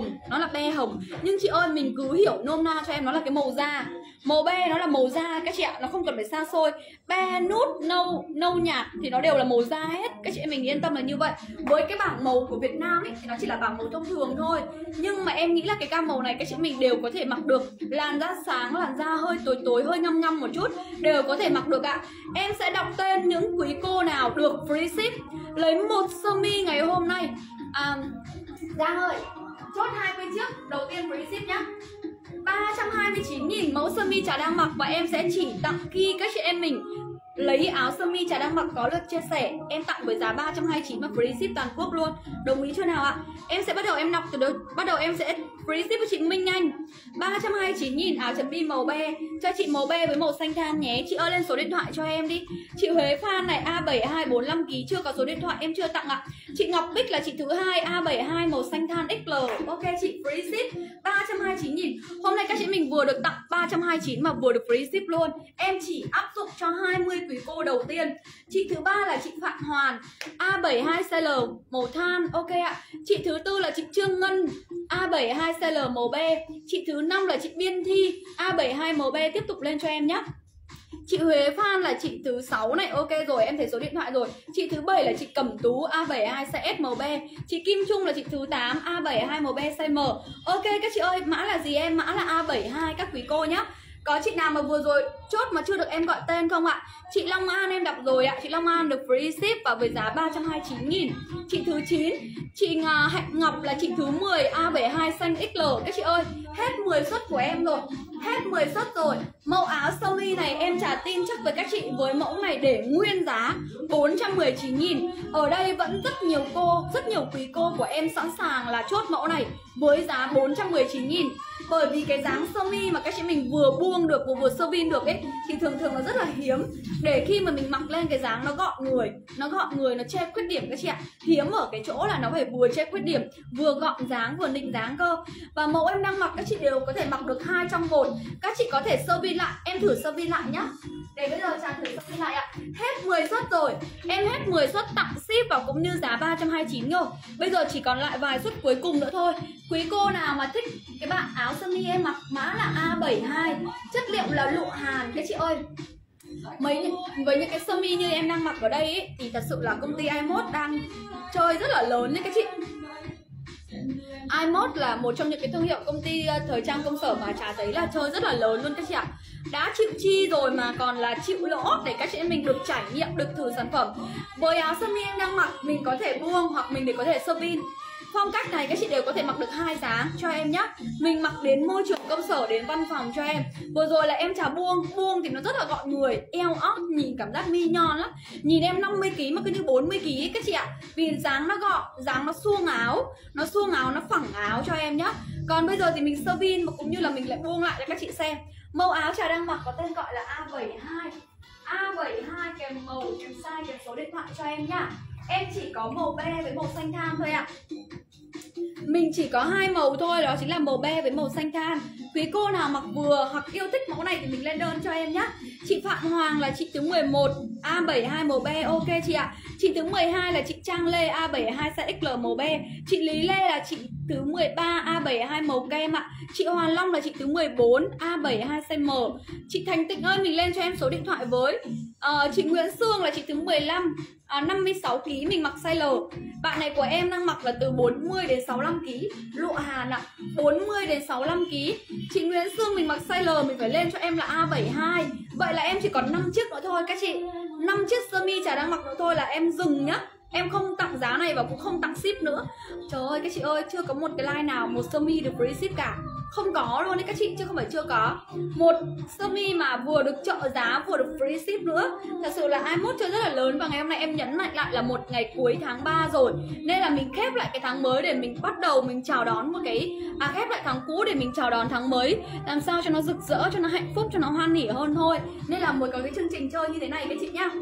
be hồng. Nhưng chị ơi, mình cứ hiểu nôm na cho em nó là cái màu da. Màu be nó là màu da các chị ạ, nó không cần phải xa xôi. Be, nút, nâu nhạt thì nó đều là màu da hết. Các chị em mình yên tâm là như vậy. Với cái bảng màu của Việt Nam ấy thì nó chỉ là bảng màu thông thường thôi. Nhưng mà em nghĩ là cái gam màu này các chị mình đều có thể mặc được. Làn da sáng, làn da hơi tối, hơi ngăm một chút đều có thể mặc được ạ. Em sẽ đọc tên những quý cô nào được free ship. Lấy một sơ mi ngày hôm nay. Giang ơi, chốt 20 chiếc đầu tiên free ship nhá. 329.000 mẫu sơ mi Trà đang mặc và em sẽ chỉ tặng khi các chị em mình lấy áo sơ mi Trà đang mặc có lượt chia sẻ, em tặng với giá 329 và free ship toàn quốc luôn. Đồng ý chưa nào ạ? Em sẽ bắt đầu em đọc từ đầu, bắt đầu em sẽ free ship với chị Minh Anh. 329.000 áo chấm bi màu be, cho chị màu be với màu xanh than nhé. Chị ơi lên số điện thoại cho em đi. Chị Huế Phan này A72 45kg chưa có số điện thoại em chưa tặng ạ. Chị Ngọc Bích là chị thứ hai A72 màu xanh than XL. Ok chị, free ship 329.000. Hôm nay các chị mình vừa được tặng 329 mà vừa được free ship luôn. Em chỉ áp dụng cho 20 quý cô đầu tiên. Chị thứ ba là chị Phạm Hoàn A72 size màu than. Ok ạ. Chị thứ tư là chị Trương Ngân A72 size màu be. Chị thứ năm là chị Biên Thi A72 màu be. Tiếp tục lên cho em nhé. Chị Huế Phan là chị thứ 6 này, ok rồi, em thấy số điện thoại rồi. Chị thứ 7 là chị Cẩm Tú A72 size SMB. Chị Kim Trung là chị thứ 8 A72 MB size M. Ok các chị ơi, mã là gì em? Mã là A72 các quý cô nhá. Có chị nào mà vừa rồi chốt mà chưa được em gọi tên không ạ? Chị Long An em đọc rồi ạ. Chị Long An được free ship và với giá 329.000. Chị thứ 9, chị Hạnh Ngọc là chị thứ 10 A72 xanh XL. Các chị ơi, hết 10 suất của em rồi. Hết 10 suất rồi. Mẫu áo sơ mi này em trả tin chắc với các chị, với mẫu này để nguyên giá 419.000. Ở đây vẫn rất nhiều cô, rất nhiều quý cô của em sẵn sàng là chốt mẫu này với giá 419.000. Bởi vì cái dáng sơ mi mà các chị mình vừa buông được vừa sơ vin được ấy thì thường thường nó rất là hiếm. Để khi mà mình mặc lên cái dáng nó gọn người, nó che khuyết điểm các chị ạ. Hiếm ở cái chỗ là nó phải vừa che khuyết điểm, vừa gọn dáng, vừa nịnh dáng cơ. Và mẫu em đang mặc các chị đều có thể mặc được 2 trong 1. Các chị có thể sơ vin lại, em thử sơ vin lại nhá. Để bây giờ Trà thử sơ vin lại ạ. Hết 10 suất rồi, em hết 10 suất tặng ship và cũng như giá 329 rồi. Bây giờ chỉ còn lại vài suất cuối cùng nữa thôi. Quý cô nào mà thích cái bạn áo sơ mi em mặc mã là A72, chất liệu là lụa Hàn các chị ơi. Với những cái sơ mi như em đang mặc ở đây ấy, thì thật sự là công ty iMode đang chơi rất là lớn đấy các chị. iMode là một trong những cái thương hiệu công ty thời trang công sở mà Trà thấy là chơi rất là lớn luôn các chị ạ. Đã chịu chi rồi mà còn là chịu lỗ để các chị em mình được trải nghiệm, được thử sản phẩm. Với áo sơ mi em đang mặc, mình có thể buông hoặc mình để có thể sơ vin. Phong cách này các chị đều có thể mặc được 2 dáng cho em nhá. Mình mặc đến môi trường công sở, đến văn phòng cho em. Vừa rồi là em Trà buông thì nó rất là gọn người, eo óc nhìn cảm giác mi nhon lắm. Nhìn em 50kg mà cứ như 40kg ấy các chị ạ. Vì dáng nó gọn, dáng nó suông áo, nó phẳng áo cho em nhá. Còn bây giờ thì mình sơ vin mà cũng như là mình lại buông lại cho các chị xem. Mẫu áo Trà đang mặc có tên gọi là A72. A72 kèm màu, kèm size, kèm số điện thoại cho em nhá. Em chỉ có màu be với màu xanh than thôi ạ. Mình chỉ có 2 màu thôi, đó chính là màu be với màu xanh than. Quý cô nào mặc vừa hoặc yêu thích mẫu này thì mình lên đơn cho em nhé. Chị Phạm Hoàng là chị thứ 11 A72 màu be, ok chị ạ. Chị thứ 12 là chị Trang Lê A72 size XL màu be. Chị Lý Lê là chị thứ 13 A72 màu kem ạ. Chị Hoàn Long là chị thứ 14 A72 size M. Chị Thành Tịnh ơi, mình lên cho em số điện thoại với. Chị Nguyễn Sương là chị thứ 15 56kg, mình mặc size L. Bạn này của em đang mặc là từ 40 đến 65kg, lụa Hàn ạ, 40 đến 65kg. Chị Nguyễn Sương mình mặc size L, mình phải lên cho em là A72. Vậy là em chỉ còn 5 chiếc nữa thôi các chị. 5 chiếc sơ mi Trà đang mặc nữa thôi là em dừng nhá. Em không tặng giá này và cũng không tặng ship nữa. Trời ơi các chị ơi, chưa có một cái line nào một sơ mi được free ship cả. Không có luôn đấy các chị, chứ không phải chưa có. Một sơ mi mà vừa được trợ giá vừa được free ship nữa. Thật sự là iMode chơi rất là lớn. Và ngày hôm nay em nhấn mạnh lại là một ngày cuối tháng 3 rồi, nên là mình khép lại cái tháng mới để mình bắt đầu mình chào đón một cái khép lại tháng cũ để mình chào đón tháng mới, làm sao cho nó rực rỡ, cho nó hạnh phúc, cho nó hoan hỉ hơn thôi. Nên là mới có cái chương trình chơi như thế này các chị nhá.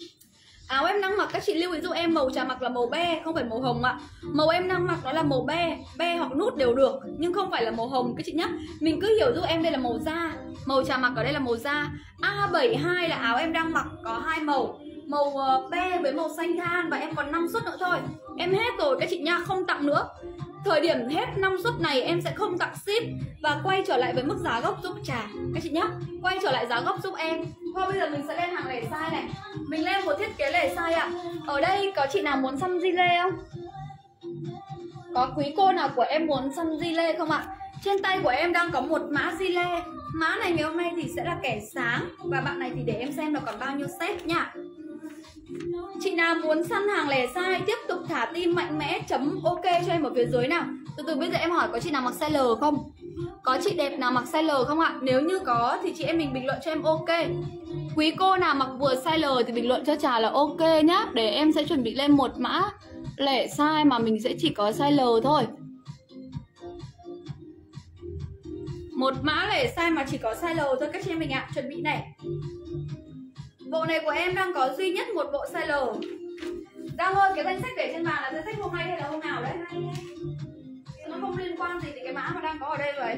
Áo em đang mặc các chị lưu ý giúp em màu Trà mặc là màu be, không phải màu hồng ạ. Màu em đang mặc nó là màu be hoặc nút đều được, nhưng không phải là màu hồng các chị nhá. Mình cứ hiểu giúp em đây là màu da. Màu Trà mặc ở đây là màu da. A72 là áo em đang mặc có 2 màu, màu be với màu xanh than, và em còn 5 suất nữa thôi. Em hết rồi các chị nha, không tặng nữa. Thời điểm hết 5 suất này em sẽ không tặng ship và quay trở lại với mức giá gốc giúp Trà các chị nhá. Quay trở lại giá gốc giúp em. Thôi bây giờ mình sẽ lên hàng lẻ size này. Mình lên một thiết kế lẻ size ạ. Ở đây có chị nào muốn xăm gilet không? Có quý cô nào của em muốn xăm gilet không ạ? Trên tay của em đang có một mã gilet. Mã này ngày hôm nay thì sẽ là kẻ sáng. Và bạn này thì để em xem là còn bao nhiêu set nha. Chị nào muốn săn hàng lẻ size tiếp tục thả tim mạnh mẽ chấm ok cho em ở phía dưới nào. Từ từ bây giờ em hỏi có chị nào mặc size L không? Có chị đẹp nào mặc size L không ạ? Nếu như có thì chị em mình bình luận cho em ok. Quý cô nào mặc vừa size L thì bình luận cho Trà là ok nhá. Để em sẽ chuẩn bị lên một mã lẻ size mà mình sẽ chỉ có size L thôi. Một mã lẻ size mà chỉ có size L thôi các chị em mình ạ. Chuẩn bị này. Bộ này của em đang có duy nhất một bộ size L. Giang ơi, cái danh sách để trên bàn là danh sách hôm nay hay là hôm nào đấy? Nó không liên quan gì đến cái mã mà đang có ở đây rồi.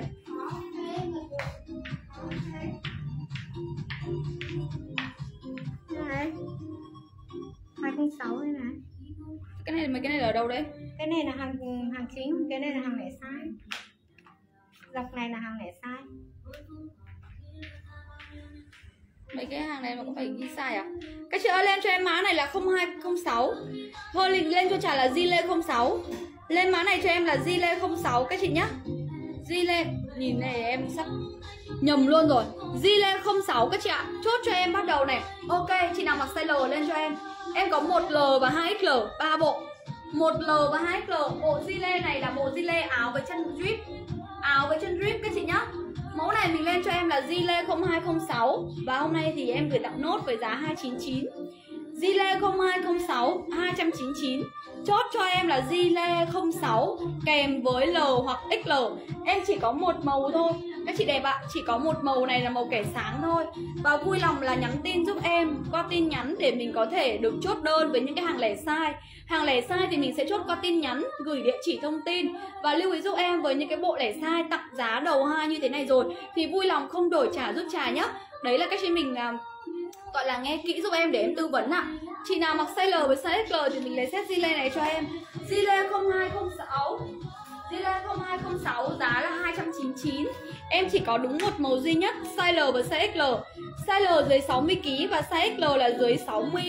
Này 206 đây này. Cái này là ở đâu đấy? Cái này là hàng chính, cái này là hàng lẻ size. Dọc này là hàng lẻ size. mấy cái hàng này mà có phải ghi sai à? Các chị ơi lên cho em mã này là 0206. Thôi lên cho Trà là Zile 06. Lên mã này cho em là Zile 06 các chị nhá. Zile, nhìn này em sắp nhầm luôn rồi. Zile 06 các chị ạ. Chốt cho em bắt đầu này. Ok, chị nào mặc size L lên cho em. Em có 1L và 2XL, 3 bộ. 1L và 2XL. Bộ Zile này là bộ Zile áo với chân drip. Áo với chân drip các chị nhá. Mẫu này mình lên cho em là Zile 0206. Và hôm nay thì em gửi tặng nốt với giá 299. Zile 0206 299. Chốt cho em là Zile 06 kèm với L hoặc XL. Em chỉ có một màu thôi các chị đẹp ạ. Chỉ có một màu này là màu kẻ sáng thôi. Và vui lòng là nhắn tin giúp em qua tin nhắn để mình có thể được chốt đơn với những cái hàng lẻ size. Hàng lẻ size thì mình sẽ chốt qua tin nhắn, gửi địa chỉ thông tin. Và lưu ý giúp em với những cái bộ lẻ size tặng giá đầu 2 như thế này rồi thì vui lòng không đổi trả giúp Trà nhé. Đấy là các chị mình gọi là nghe kỹ giúp em để em tư vấn ạ. Chị nào mặc size L với size XL thì mình lấy set Zile này cho em. Zile 0206. Zile 0206 giá là 299. Em chỉ có đúng một màu duy nhất, size L và size XL. Size L dưới 60kg và size XL là dưới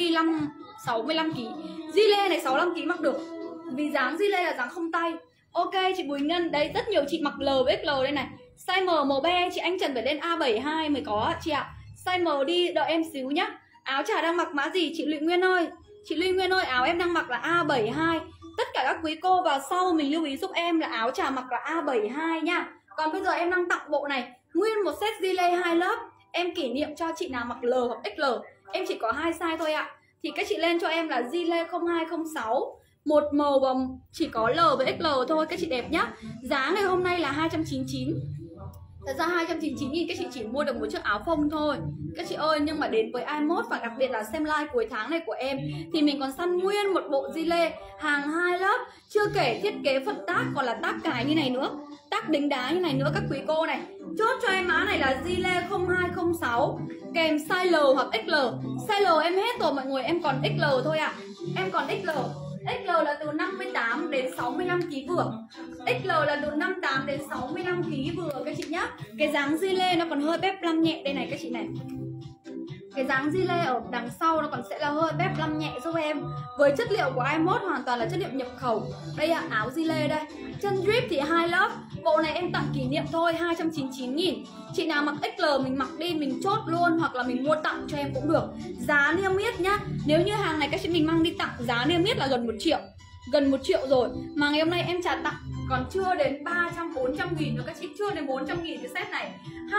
65kg. Zile này 65kg mặc được. Vì dáng Zile là dáng không tay. Ok chị Bùi Ngân, đấy rất nhiều chị mặc L với XL đây này. Size M, MB chị Anh Trần phải lên A72 mới có chị ạ. Size M đi, đợi em xíu nhá. Áo Trà đang mặc mã gì chị Luyện Nguyên ơi? Chị Luyện Nguyên ơi, áo em đang mặc là A72. Tất cả các quý cô vào sau mình lưu ý giúp em là áo Trà mặc là A72 nha. Còn bây giờ em đang tặng bộ này, nguyên một set Zile 2 lớp. Em kỷ niệm cho chị nào mặc L hoặc XL. Em chỉ có 2 size thôi ạ. Thì các chị lên cho em là Zile 0206. Một màu và chỉ có L với XL thôi các chị đẹp nhá. Giá ngày hôm nay là 299. Thật ra 299.000 các chị chỉ mua được một chiếc áo phông thôi các chị ơi. Nhưng mà đến với iMode và đặc biệt là xem live cuối tháng này của em thì mình còn săn nguyên một bộ Zile hàng 2 lớp. Chưa kể thiết kế phần tác còn là tác cái như này nữa, tác đính đá như này nữa các quý cô này. Chốt cho em mã này là Zile 0206 kèm size L hoặc XL. Size L em hết rồi mọi người, em còn XL thôi ạ. Em còn XL. XL là từ 58 đến 65kg vừa. XL là từ 58 đến 65kg vừa các chị nhá. Cái dáng Zile nó còn hơi bếp lăm nhẹ đây này các chị này. Cái dáng Zile ở đằng sau nó còn sẽ là hơi bếp lăm nhẹ giúp em. Với chất liệu của iMode hoàn toàn là chất liệu nhập khẩu. Đây ạ, áo Zile đây. Chân drip thì 2 lớp. Bộ này em tặng kỷ niệm thôi, 299.000. Chị nào mặc XL mình mặc đi, mình chốt luôn hoặc là mình mua tặng cho em cũng được. Giá niêm yết nhá. Nếu như hàng này các chị mình mang đi tặng, giá niêm yết là gần 1 triệu. Gần 1 triệu rồi. Mà ngày hôm nay em trả tặng còn chưa đến 300-400.000 nữa các chị. Chưa đến 400.000 cái set này.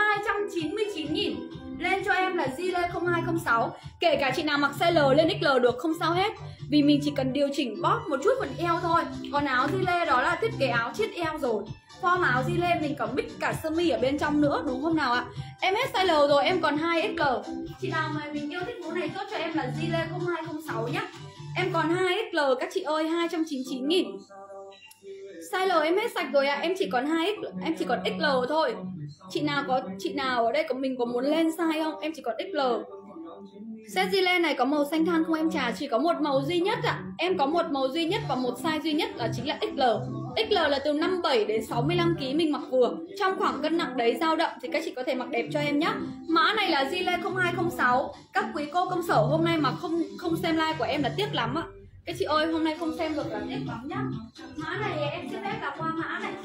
299.000. Lên cho em là Zile 0206. Kể cả chị nào mặc size L lên XL được không sao hết. Vì mình chỉ cần điều chỉnh bóp một chút phần eo thôi. Còn áo Zile đó là thiết kế áo chiết eo rồi. Form áo Zile mình có mix cả sơ mi ở bên trong nữa đúng không nào ạ? Em hết size L rồi, em còn 2XL. Chị nào mà mình yêu thích mẫu này chốt cho em là Zile 0206 nhá. Em còn 2XL các chị ơi, 299.000. Size L em hết sạch rồi ạ, em chỉ còn 2X, em chỉ còn XL thôi. Chị nào ở đây của mình có muốn lên size không? Em chỉ còn XL. Set Zile này có màu xanh than không em Trà? Chỉ có một màu duy nhất ạ. Em có một màu duy nhất và một size duy nhất, đó chính là XL. XL là từ 57 đến 65kg mình mặc vừa. Trong khoảng cân nặng đấy dao động thì các chị có thể mặc đẹp cho em nhé. Mã này là Zile 0206. Các quý cô công sở hôm nay mà không xem live của em là tiếc lắm ạ. Các chị ơi, hôm nay không xem được là tiếc lắm nhá. Mã này em sẽ phép là qua mã này.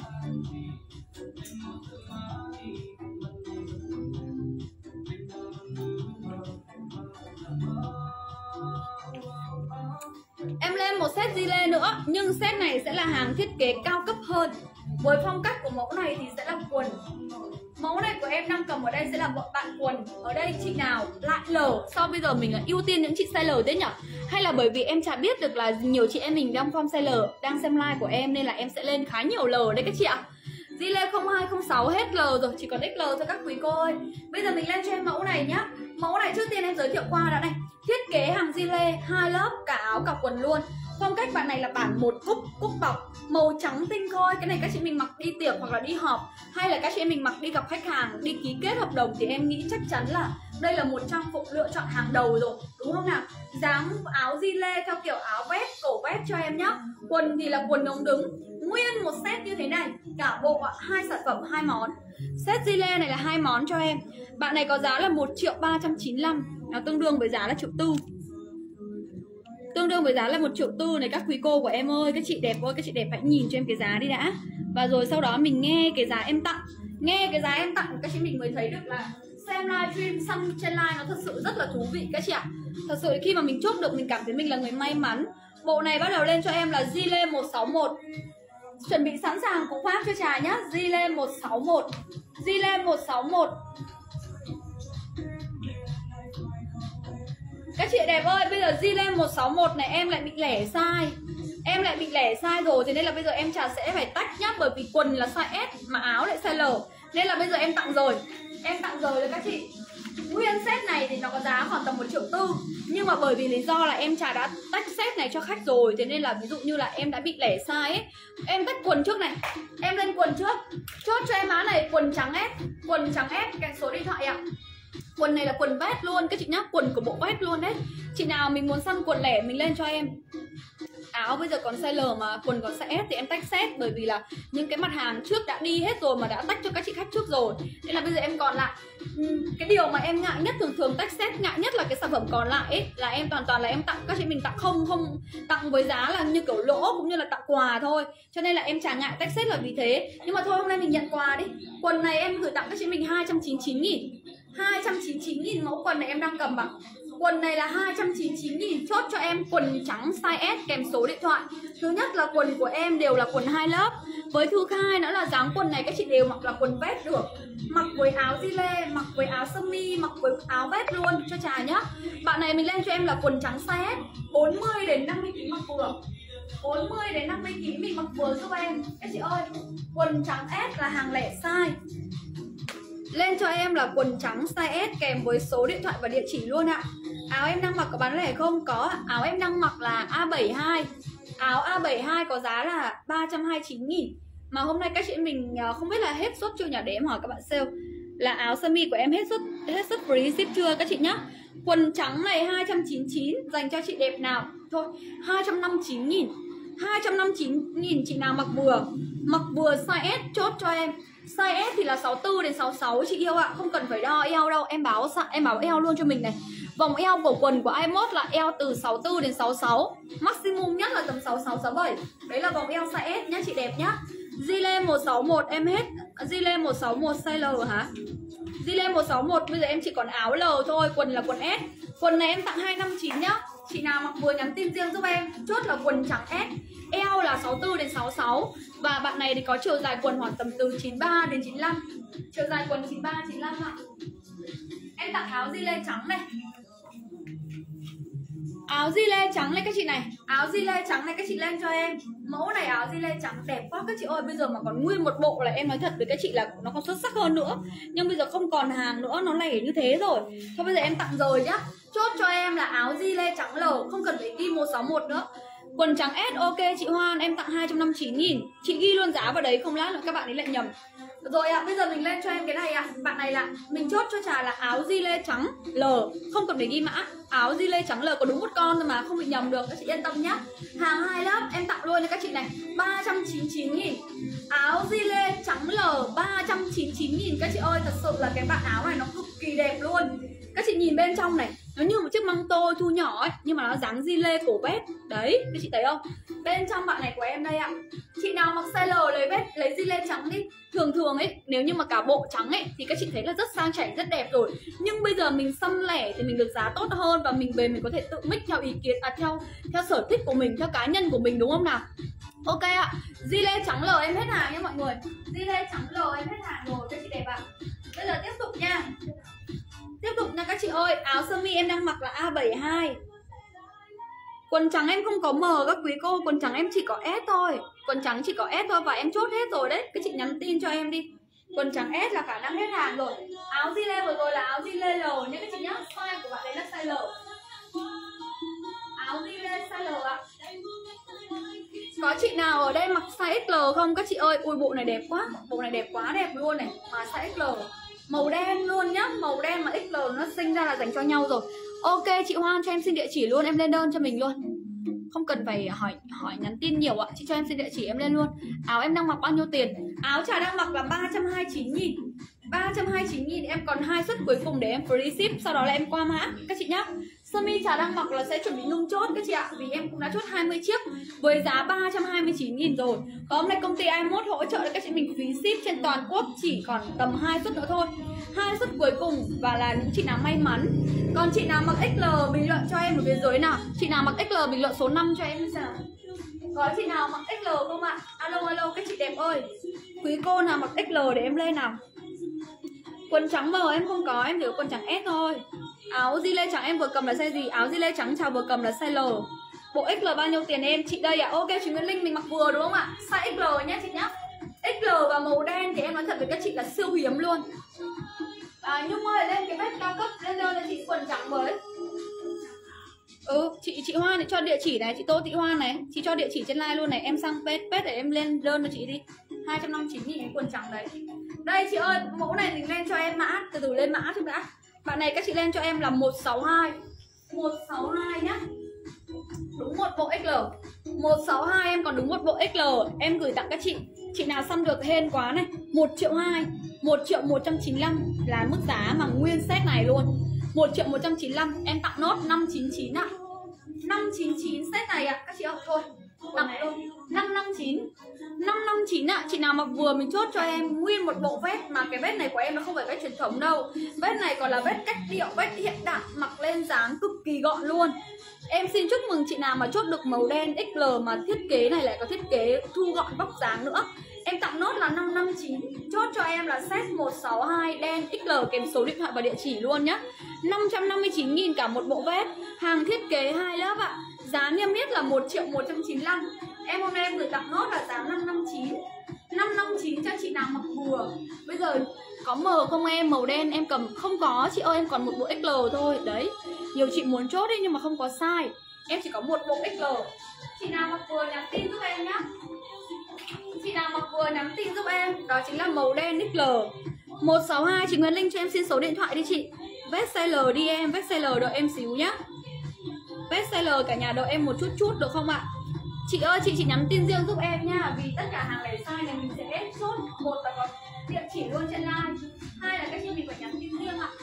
Em lên một set Zile nữa, nhưng set này sẽ là hàng thiết kế cao cấp hơn. Với phong cách của mẫu này thì sẽ là quần. Mẫu này của em đang cầm ở đây sẽ là bạn quần. Ở đây chị nào lại L. Sao bây giờ mình là ưu tiên những chị size L thế nhỉ? Hay là bởi vì em chả biết được là nhiều chị em mình đang form size L, đang xem live của em nên là em sẽ lên khá nhiều L đấy các chị ạ. Zile 0206 hết L rồi, chỉ còn XL thôi các quý cô ơi. Bây giờ mình lên cho em mẫu này nhá. Mẫu này trước tiên em giới thiệu qua đã này. Thiết kế hàng Zile 2 lớp, cả áo cả quần luôn. Phong cách bạn này là bản một cúc bọc màu trắng tinh khôi. Cái này các chị mình mặc đi tiệc hoặc là đi họp, hay là các chị mình mặc đi gặp khách hàng, đi ký kết hợp đồng, thì em nghĩ chắc chắn là đây là một trang phục lựa chọn hàng đầu rồi, đúng không nào? Dáng áo di lê theo kiểu áo vest, cổ vest cho em nhá. Quần thì là quần ống đứng, nguyên một set như thế này, cả bộ ạ, 2 sản phẩm 2 món. Set di lê này là 2 món cho em. Bạn này có giá là 1.395.000, nó tương đương với giá là 1.400.000. Tương đương với giá là 1.400.000 này các quý cô của em ơi. Các chị đẹp ơi, các chị đẹp hãy nhìn cho em cái giá đi đã. Và rồi sau đó mình nghe cái giá em tặng. Nghe cái giá em tặng các chị mình mới thấy được là xem livestream xong trên live nó thật sự rất là thú vị các chị ạ. Thật sự khi mà mình chốt được mình cảm thấy mình là người may mắn. Bộ này bắt đầu lên cho em là Zile 161. Chuẩn bị sẵn sàng cú pháp cho trà nhá. Zile 161. Zile 161. Các chị đẹp ơi, bây giờ Zile 161 này em lại bị lẻ size. Em lại bị lẻ size rồi, thế nên là bây giờ em trà sẽ phải tách nhá. Bởi vì quần là size S mà áo lại size L. Nên là bây giờ em tặng rồi. Em tặng rồi đấy các chị. Nguyên set này thì nó có giá khoảng tầm 1.400.000. Nhưng mà bởi vì lý do là em trà đã tách set này cho khách rồi, thế nên là ví dụ như là em đã bị lẻ size ấy. Em tách quần trước này. Em lên quần trước. Chốt cho em áo này quần trắng S. Quần trắng S kèm số điện thoại ạ. Quần này là quần vest luôn các chị nhá, quần của bộ vest luôn đấy. Chị nào mình muốn săn quần lẻ mình lên cho em. Áo bây giờ còn size L mà quần còn size S thì em tách set. Bởi vì là những cái mặt hàng trước đã đi hết rồi mà đã tách cho các chị khách trước rồi. Nên là bây giờ em còn lại cái điều mà em ngại nhất, thường tách set ngại nhất là cái sản phẩm còn lại ấy, là em toàn là em tặng các chị mình tặng không tặng với giá là như kiểu lỗ cũng như là tặng quà thôi. Cho nên là em chả ngại tách set là vì thế. Nhưng mà thôi hôm nay mình nhận quà đi. Quần này em gửi tặng các chị mình 299.000. 299.000 mẫu quần này em đang cầm ạ. Quần này là 299.000. Chốt cho em quần trắng size S kèm số điện thoại. Thứ nhất là quần của em đều là quần 2 lớp. Với thứ hai nữa là dáng quần này các chị đều mặc là quần vest được. Mặc với áo di lê, mặc với áo sơ mi, mặc với áo vest luôn cho trà nhá. Bạn này mình lên cho em là quần trắng size S 40 đến 50 kg mặc vừa. 40 đến 50 kg mình mặc vừa giúp em. Các chị ơi, quần trắng S là hàng lẻ size. Lên cho em là quần trắng size S kèm với số điện thoại và địa chỉ luôn ạ. Áo em đang mặc có bán lẻ không? Có. Áo em đang mặc là A72. Áo A72 có giá là 329.000. Mà hôm nay các chị mình không biết là hết suất chưa nhỉ, để em hỏi các bạn sale. Là áo sơ mi của em hết suất free ship chưa các chị nhá. Quần trắng này 299 dành cho chị đẹp nào. Thôi 259.000. 259.000 chị nào mặc vừa size S chốt cho em. Size S thì là 64 đến 66 chị yêu ạ, không cần phải đo eo đâu, em báo eo luôn cho mình này. Vòng eo của quần của iMode là eo từ 64 đến 66, maximum nhất là tầm 66 67. Đấy là vòng eo size S nhá chị đẹp nhá. Zile 161 em hết. Zile 161 size L hả? Zile 161 bây giờ em chỉ còn áo L thôi, quần là quần S. Quần này em tặng 259 nhá. Chị nào mặc vừa nhắn tin riêng giúp em. Chốt là quần trắng S. Eo là 64 đến 66. Và bạn này thì có chiều dài quần khoảng tầm từ 93 đến 95. Chiều dài quần 93 95 ạ. Em tặng áo di lê trắng này. Áo di lê trắng này các chị này. Áo di lê trắng này các chị lên cho em. Mẫu này áo di lê trắng đẹp quá các chị ơi. Bây giờ mà còn nguyên một bộ là em nói thật với các chị là nó còn xuất sắc hơn nữa. Nhưng bây giờ không còn hàng nữa, nó lẻ như thế rồi. Thôi bây giờ em tặng rồi nhá. Chốt cho em là áo di lê trắng L, không cần phải ghi 161 nữa. Quần trắng S ok chị Hoan, em tặng 259.000. Chị ghi luôn giá vào đấy, không lát nữa các bạn ấy lại nhầm. Rồi ạ, bây giờ mình lên cho em cái này ạ. Bạn này là mình chốt cho trà là áo di lê trắng L, không cần phải ghi mã. Áo di lê trắng L có đúng một con thôi mà, không bị nhầm được, các chị yên tâm nhá. Hàng 2 lớp em tặng luôn cho các chị này, 399.000. Áo di lê trắng L 399.000 các chị ơi. Thật sự là cái bạn áo này nó cực kỳ đẹp luôn. Các chị nhìn bên trong này, nó như một chiếc măng tô thu nhỏ ấy, nhưng mà nó dáng di lê cổ vest. Đấy, các chị thấy không? Bên trong bạn này của em đây ạ. Chị nào mặc size L lấy vest, lấy di lê trắng đi. Thường ấy, nếu như mà cả bộ trắng ấy thì các chị thấy là rất sang chảnh, rất đẹp rồi. Nhưng bây giờ mình săn lẻ thì mình được giá tốt hơn. Và mình về mình có thể tự mix theo ý kiến, theo sở thích của mình, theo cá nhân của mình, đúng không nào? Ok ạ. Di lê trắng L em hết hàng nha mọi người. Di lê trắng L em hết hàng rồi các chị đẹp ạ. Bây giờ tiếp tục nha. Tiếp tục nha các chị ơi. Áo sơ mi em đang mặc là A72. Quần trắng em không có M các quý cô. Quần trắng em chỉ có S thôi. Quần trắng chỉ có S thôi và em chốt hết rồi đấy. Các chị nhắn tin cho em đi. Quần trắng S là khả năng hết hàng rồi. Áo di lê vừa rồi là áo di lê L nhé các chị nhá. Size của bạn đấy là size L. Áo di lê size L ạ. Có chị nào ở đây mặc size XL không các chị ơi? Ui bộ này đẹp quá. Bộ này đẹp quá đẹp luôn này. Mà size XL. Màu đen luôn nhá. Màu đen mà XL nó sinh ra là dành cho nhau rồi. Ok chị Hoan cho em xin địa chỉ luôn. Em lên đơn cho mình luôn. Không cần phải hỏi nhắn tin nhiều ạ. Chị cho em xin địa chỉ em lên luôn. Áo em đang mặc bao nhiêu tiền? Áo Trà đang mặc là 329.000. 329.000 em còn 2 suất cuối cùng để em free ship. Sau đó là em qua mã các chị nhá. Sơ mi Trà đang mặc là sẽ chuẩn bị nung chốt các chị ạ. Vì em cũng đã chốt 20 chiếc với giá 329.000 rồi. Có hôm nay công ty iMode hỗ trợ các chị mình phí ship trên toàn quốc. Chỉ còn tầm 2 suất nữa thôi. 2 suất cuối cùng và là những chị nào may mắn. Còn chị nào mặc XL bình luận cho em ở phía dưới nào. Chị nào mặc XL bình luận số 5 cho em xem. Có chị nào mặc XL không ạ? Alo alo các chị đẹp ơi. Quý cô nào mặc XL để em lên nào. Quần trắng màu em không có, em chỉ có quần trắng S thôi. Áo di lê trắng em vừa cầm là size gì? Áo di lê trắng Trà vừa cầm là size L. Bộ XL bao nhiêu tiền em? Chị đây ạ. Ok chị Nguyễn Linh mình mặc vừa đúng không ạ? Size XL nhá chị nhá. XL và màu đen thì em nói thật với các chị là siêu hiếm luôn. Nhung ơi lên cái vest cao cấp lên đơn cho chị quần trắng với. Chị Hoa này cho địa chỉ này, chị Tô Thị Hoa này, chị cho địa chỉ trên live luôn này, em sang page để em lên đơn cho chị đi. 259.000 cái quần trắng đấy. Đây chị ơi, mẫu này mình lên cho em mã, từ từ lên mã cho đã. Bạn này các chị lên cho em là 162. 162 nhá. Đúng một bộ XL. 162 em còn đúng một bộ XL, em gửi tặng các chị. Chị nào săn được hên quá này, 1.200.000, 1.195 là mức giá mà nguyên set này luôn. 1.195 em tặng nốt 599 ạ. 599 set này ạ các chị ơi. Thôi tặng luôn 559. 559 ạ. Chị nào mặc vừa mình chốt cho em nguyên một bộ vest. Mà cái vest này của em nó không phải vest truyền thống đâu. Vest này còn là vest cách điệu, vest hiện đại, mặc lên dáng cực kỳ gọn luôn. Em xin chúc mừng chị nào mà chốt được màu đen XL mà thiết kế này lại có thiết kế thu gọn vóc dáng nữa. Em tặng nốt là 559. Chốt cho em là set 162 đen XL kèm số điện thoại và địa chỉ luôn nhá. 559.000 cả một bộ vest. Hàng thiết kế 2 lớp ạ. Giá niêm yết là 1.195. Em hôm nay em gửi tặng nốt là giá 559. 559 cho chị nào mặc vừa. Bây giờ có mờ không em? Màu đen em cầm không có chị ơi, em còn một bộ XL thôi. Đấy, nhiều chị muốn chốt đi nhưng mà không có size. Em chỉ có một bộ XL. Chị nào mặc vừa nhắn tin giúp em nhá. Chị nào mặc vừa nhắn tin giúp em. Đó chính là màu đen XL 162. Chị Nguyễn Linh cho em xin số điện thoại đi chị. Vest size L đi em. Vest size L đợi em xíu nhá. Vest size L cả nhà đợi em một chút được không ạ? Chị ơi chị chỉ nhắn tin riêng giúp em nha. Vì tất cả hàng lẻ size này mình sẽ chốt. Một là có địa chỉ luôn trên live. Hai là các chị mình phải nhắn tin riêng ạ.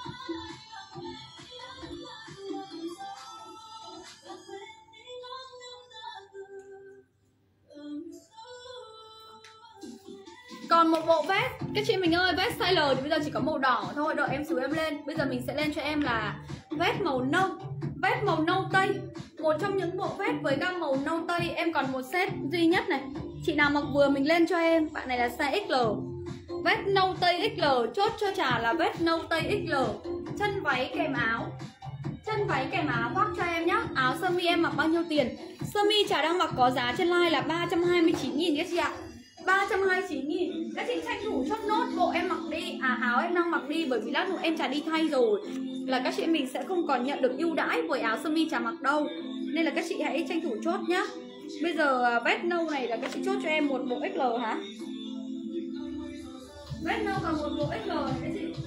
Còn một bộ vest, các chị mình ơi, vest size L thì bây giờ chỉ có màu đỏ thôi. Đợi em xíu em lên. Bây giờ mình sẽ lên cho em là vest màu nâu. Vest màu nâu tây. Một trong những bộ vest với gam màu nâu tây. Em còn một set duy nhất này. Chị nào mặc vừa mình lên cho em. Bạn này là size XL. Vest nâu tây XL. Chốt cho Trà là vest nâu tây XL. Chân váy kèm áo. Chân váy kèm áo khoác cho em nhá. Áo sơ mi em mặc bao nhiêu tiền? Sơ mi Trà đang mặc có giá trên live là 329.000 các chị ạ. 329.000. Các chị tranh thủ chốt nốt bộ em mặc đi. Áo em đang mặc đi. Bởi vì lát nữa em Trà đi thay rồi là các chị mình sẽ không còn nhận được ưu đãi với áo sơ mi Trà mặc đâu. Nên là các chị hãy tranh thủ chốt nhá. Bây giờ vest nâu này là các chị chốt cho em một bộ XL hả? Vest nâu còn một bộ XL này các chị.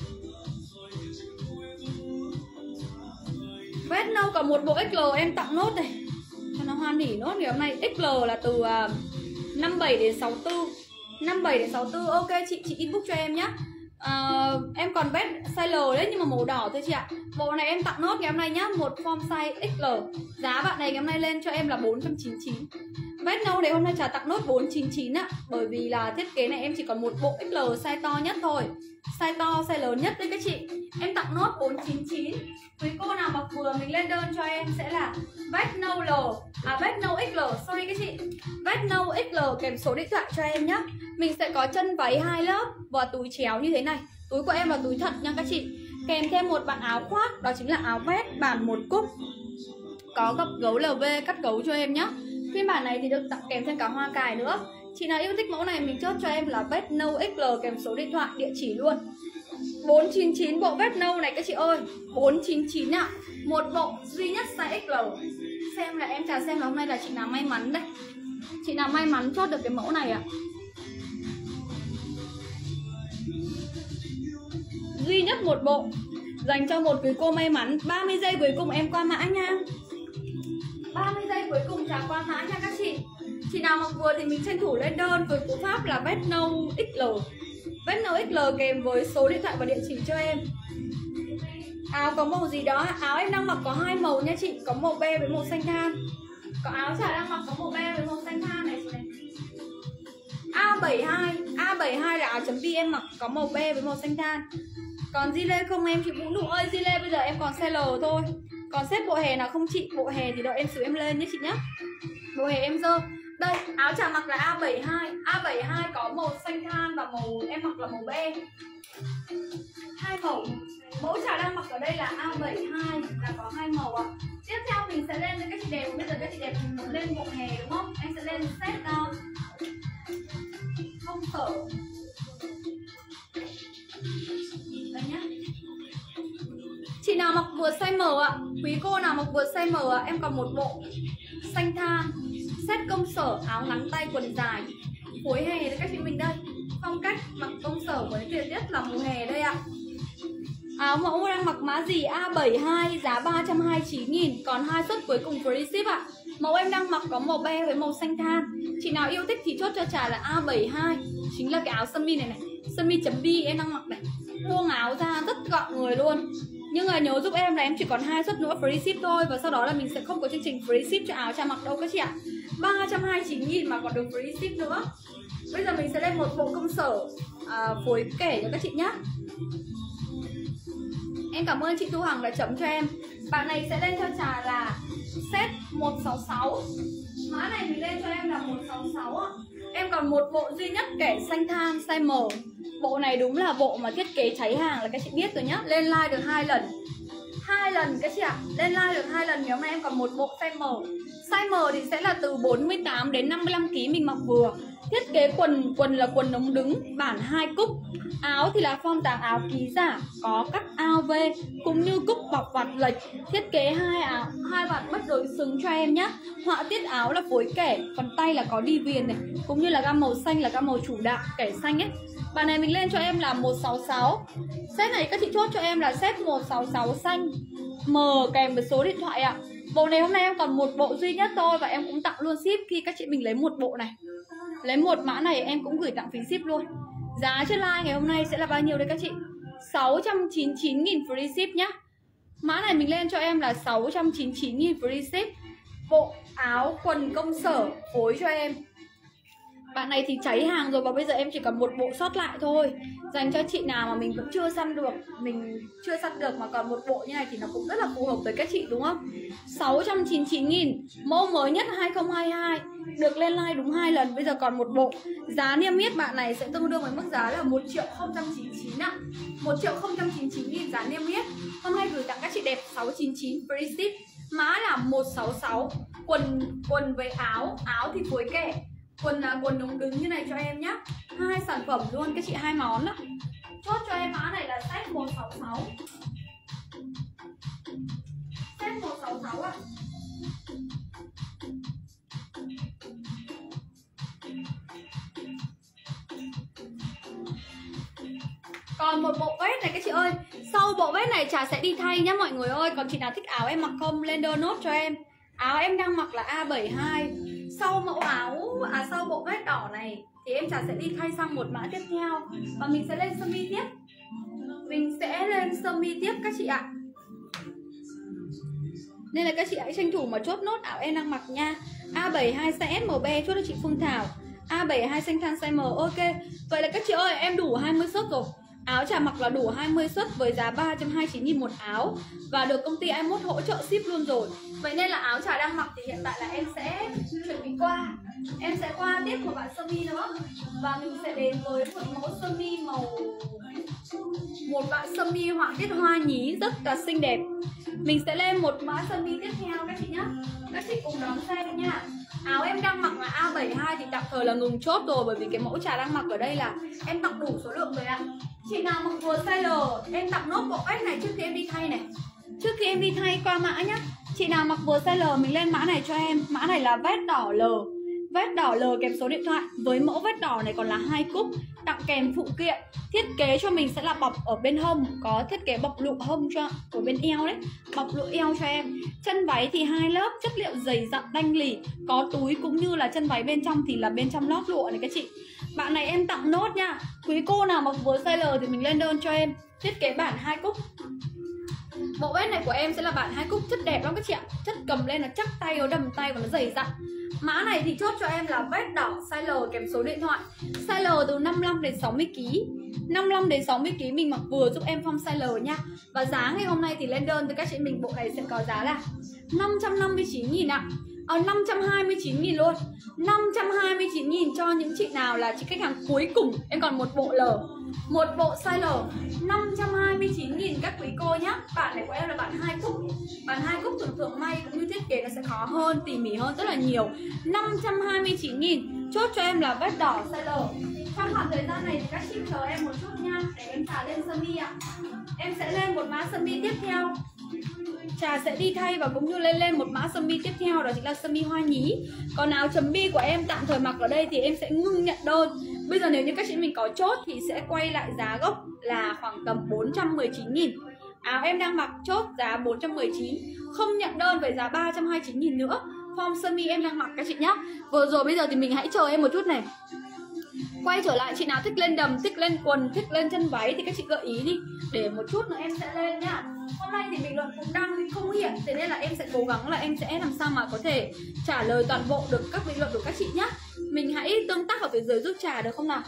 Vest nâu còn một bộ XL em tặng nốt này. Cho nó hoan hỉ nốt. Ngày hôm nay XL là từ 57 đến 64. 57 đến 64. Ok chị inbox cho em nhá. Em còn vest size L đấy nhưng mà màu đỏ thôi chị ạ. Bộ này em tặng nốt ngày hôm nay nhá, một form size XL. Giá bạn này ngày hôm nay lên cho em là 499. Vest nâu này hôm nay Trà tặng nốt 499 ạ. Bởi vì là thiết kế này em chỉ còn một bộ XL size to nhất thôi. Size to, size lớn nhất đấy các chị. Em tặng nốt 499. Quý cô nào mặc vừa mình lên đơn cho em sẽ là vest nâu L, vest nâu XL, sorry các chị. Vest nâu XL kèm số điện thoại cho em nhá. Mình sẽ có chân váy 2 lớp và túi chéo như thế này. Túi của em là túi thật nha các chị. Kèm thêm một bạn áo khoác, đó chính là áo vest bản một cúc. Có gập gấu LV cắt gấu cho em nhá. Phiên bản này thì được tặng kèm thêm cả hoa cài nữa. Chị nào yêu thích mẫu này mình chốt cho em là vest nâu XL kèm số điện thoại, địa chỉ luôn. 499 bộ vest nâu này các chị ơi. 499 ạ. Một bộ duy nhất size XL. Xem là em Trà xem là hôm nay là chị nào may mắn đây. Chị nào may mắn chốt được cái mẫu này ạ? Duy nhất một bộ dành cho một quý cô may mắn. 30 giây cuối cùng em qua mã nha. 30 giây cuối cùng trả qua mã nha các chị. Chị nào mặc vừa thì mình tranh thủ lên đơn với cú pháp là Vestno XL. Vestno XL kèm với số điện thoại và địa chỉ cho em. Áo có màu gì đó? Áo em đang mặc có 2 màu nha chị. Có màu be với màu xanh than. Có áo Trà đang mặc có màu be với màu xanh than này chị này. A72 là áo chấm bi em mặc có màu be với màu xanh than. Còn Zile không em chị Vũ Nụ ơi, Zile bây giờ em còn size L thôi. Còn xếp bộ hè nào không chị? Bộ hè thì đợi em xíu em lên nhé chị nhé. Bộ hè em dơ. Đây, áo Trà mặc là A72 có màu xanh than và màu em mặc là màu be. 2 màu. Mẫu Trà đang mặc ở đây là A72 là có 2 màu ạ. Tiếp theo mình sẽ lên với các chị đẹp. Bây giờ các chị đẹp mình muốn lên bộ hè đúng không? Em sẽ lên set không sở. Đây nhá. Chị nào mặc vừa size M ạ? Quý cô nào mặc vừa size M ạ? Em còn một bộ xanh than, set công sở, áo ngắn tay quần dài, phối hè với các chị mình đây. Phong cách mặc công sở với thời tiết là mùa hè đây ạ. Áo mẫu đang mặc mã gì? A72 giá 329.000, còn 2 suất cuối cùng free ship ạ. Mẫu em đang mặc có màu be với màu xanh than. Chị nào yêu thích thì chốt cho Trà là A72, chính là cái áo sơ mi này. Sơ mi chấm bi em đang mặc này. Buông áo ra rất gọn người luôn. Nhưng mà nhớ giúp em là em chỉ còn 2 suất nữa free ship thôi. Và sau đó là mình sẽ không có chương trình free ship cho áo Trà mặc đâu các chị ạ. 329.000 mà còn được free ship nữa. Bây giờ mình sẽ lên một bộ công sở phối kẻ cho các chị nhé. Em cảm ơn chị Thu Hằng đã chấm cho em. Bạn này sẽ lên cho Trà là set 166. Mã này mình lên cho em là 166 ạ. Em còn một bộ duy nhất kẻ xanh than size M. Bộ này đúng là bộ mà thiết kế cháy hàng là các chị biết rồi nhá. Lên like được 2 lần. 2 lần các chị ạ. Lên like được 2 lần. Ngày hôm nay em còn một bộ size M. Size M thì sẽ là từ 48 đến 55 kg mình mặc vừa. Thiết kế quần là quần ống đứng, bản 2 cúc. Áo thì là form tàng áo ký giả, có cắt ao V cũng như cúc bọc vạt lệch. Thiết kế hai vạt bất đối xứng cho em nhé. Họa tiết áo là phối kẻ, còn tay là có đi viền này, cũng như là gam màu xanh là gam màu chủ đạo, kẻ xanh ấy. Bản này mình lên cho em là 166. Set này các chị chốt cho em là set 166 xanh M kèm với số điện thoại ạ. Bộ này hôm nay em còn một bộ duy nhất thôi và em cũng tặng luôn ship khi các chị mình lấy một bộ này. Lấy một mã này em cũng gửi tặng phí ship luôn. Giá trên live ngày hôm nay sẽ là bao nhiêu đấy các chị? 699.000 free ship nhá. Mã này mình lên cho em là 699.000 free ship. Bộ áo quần công sở phối cho em. Bạn này thì cháy hàng rồi và bây giờ em chỉ còn một bộ sót lại thôi. Dành cho chị nào mà mình vẫn chưa săn được, mà còn một bộ như này thì nó cũng rất là phù hợp với các chị đúng không? 699.000, mẫu mới nhất 2022, được lên like đúng 2 lần, bây giờ còn một bộ. Giá niêm yết bạn này sẽ tương đương với mức giá là 1.099.000 ạ. 1.099.000 giá niêm yết. Hôm nay gửi tặng các chị đẹp 699 free ship. Mã là 166. Quần với áo thì phối kệ. Quần là quần ống đứng như này cho em nhá. 2 sản phẩm luôn các chị, 2 món đó. Chốt cho em mã này là set 166. Set 166 ạ. Còn một bộ vest này các chị ơi. Sau bộ vest này Trà sẽ đi thay nhá mọi người ơi. Còn chị nào thích áo em mặc không lên đơn nốt cho em. Áo em đang mặc là A72. Sau mẫu sau bộ vest đỏ này thì em Trà sẽ đi thay sang một mã tiếp theo. Và mình sẽ lên sơ mi tiếp. Các chị ạ. Nên là các chị hãy tranh thủ mà chốt nốt áo em đang mặc nha. A72 size SMB chốt cho chị Phương Thảo. A72 xanh than size M. Ok. Vậy là các chị ơi, em đủ 20 suất rồi. Áo Trà mặc là đủ 20 suất với giá 329.000 một áo. Và được công ty iMode hỗ trợ ship luôn rồi. Vậy nên là áo Trà đang mặc thì hiện tại là em sẽ chuẩn bị qua. Em sẽ qua tiếp một bạn sơ mi nữa. Và mình sẽ đến với một mẫu sơ mi một bạn sơ mi họa tiết hoa nhí rất là xinh đẹp. Mình sẽ lên một mã sơ mi tiếp theo các chị nhé. Các chị cùng đón xem nha. Áo em đang mặc là A72 thì tạm thời là ngừng chốt rồi. Bởi vì cái mẫu Trà đang mặc ở đây là em tặng đủ số lượng rồi ạ. Chị nào mặc vừa size L em tặng nốt bộ vest này trước khi em đi thay này. Trước khi em đi thay qua mã nhá. Chị nào mặc vừa size L mình lên mã này cho em. Mã này là vest đỏ L. vết đỏ L kèm số điện thoại. Với mẫu vết đỏ này còn là 2 cúc, tặng kèm phụ kiện. Thiết kế cho mình sẽ là bọc ở bên hông, có thiết kế bọc lụa hông cho ở bên eo đấy, bọc lụa eo cho em. Chân váy thì 2 lớp, chất liệu dày dặn đanh lì, có túi cũng như là chân váy bên trong thì là bên trong lót lụa này các chị. Bạn này em tặng nốt nha. Quý cô nào mặc vừa size L thì mình lên đơn cho em. Thiết kế bản 2 cúc. Mẫu vest này của em sẽ là bản 2 cúc, chất đẹp lắm các chị ạ. Chất cầm lên là chắc tay, nó đầm tay và nó dày dặn. Mã này thì chốt cho em là vest đỏ size L kèm số điện thoại. Size L từ 55 đến 60 kg. 55 đến 60 kg mình mặc vừa giúp em form size L nha. Và giá ngày hôm nay thì lên đơn từ các chị mình bộ này sẽ có giá là 559.000 ạ. 529.000 luôn. 529.000 cho những chị nào là chị khách hàng cuối cùng. Em còn một bộ L, một bộ size L. 529.000 các quý cô nhá. Bản này của em là bản 2 cúc. Bản 2 cúc thường may cũng như thiết kế nó sẽ khó hơn, tỉ mỉ hơn rất là nhiều. 529.000 chốt cho em là vest đỏ size L. Trong khoảng thời gian này thì các chị chờ em một chút nha, để em trả lên sơ mi ạ. Em sẽ lên một mã sơ mi tiếp theo. Trà sẽ đi thay và cũng như lên một mã sơ mi tiếp theo, đó chính là sơ mi hoa nhí. Còn áo chấm bi của em tạm thời mặc ở đây thì em sẽ ngưng nhận đơn. Bây giờ nếu như các chị mình có chốt thì sẽ quay lại giá gốc là khoảng tầm 419.000. Áo em đang mặc chốt giá 419, không nhận đơn với giá 329.000 nữa. Form sơ mi em đang mặc các chị nhá. Vừa rồi bây giờ thì mình hãy chờ em một chút này. Quay trở lại chị nào thích lên đầm, thích lên quần, thích lên chân váy thì các chị gợi ý đi. Để một chút nữa em sẽ lên nhá. Hôm nay thì bình luận cũng đang không hiện, thế nên là em sẽ cố gắng là em sẽ làm sao mà có thể trả lời toàn bộ được các bình luận của các chị nhá. Mình hãy tương tác ở phía dưới giúp Trà được không nào?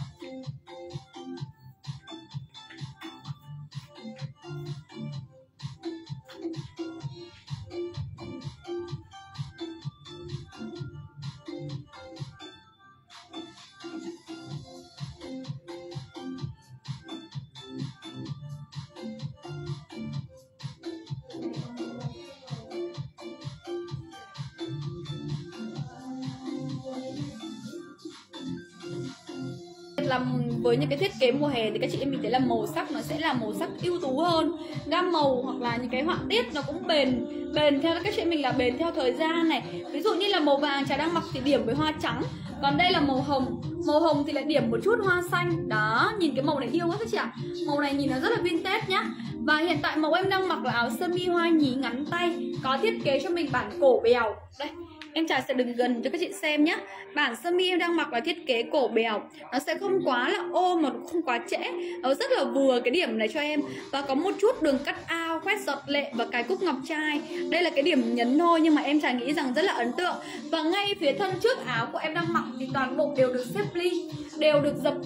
Với những cái thiết kế mùa hè thì các chị em mình thấy là màu sắc nó sẽ là màu sắc ưu tú hơn, gam màu hoặc là những cái họa tiết nó cũng bền theo các chị em mình là bền theo thời gian này. Ví dụ như là màu vàng Trà đang mặc thì điểm với hoa trắng, còn đây là màu hồng thì lại điểm một chút hoa xanh. Đó, nhìn cái màu này yêu quá các chị ạ. Màu này nhìn nó rất là vintage nhá. Và hiện tại màu em đang mặc là áo sơ mi hoa nhí ngắn tay, có thiết kế cho mình bản cổ bèo. Đây, em Trà sẽ đứng gần cho các chị xem nhé. Bản sơ mi em đang mặc là thiết kế cổ bèo, nó sẽ không quá là ôm mà cũng không quá trễ, nó rất là vừa cái điểm này cho em. Và có một chút đường cắt ao, khoét giọt lệ và cái cúc ngọc trai. Đây là cái điểm nhấn thôi nhưng mà em Trà nghĩ rằng rất là ấn tượng. Và ngay phía thân trước áo của em đang mặc thì toàn bộ đều được xếp ly, đều được dập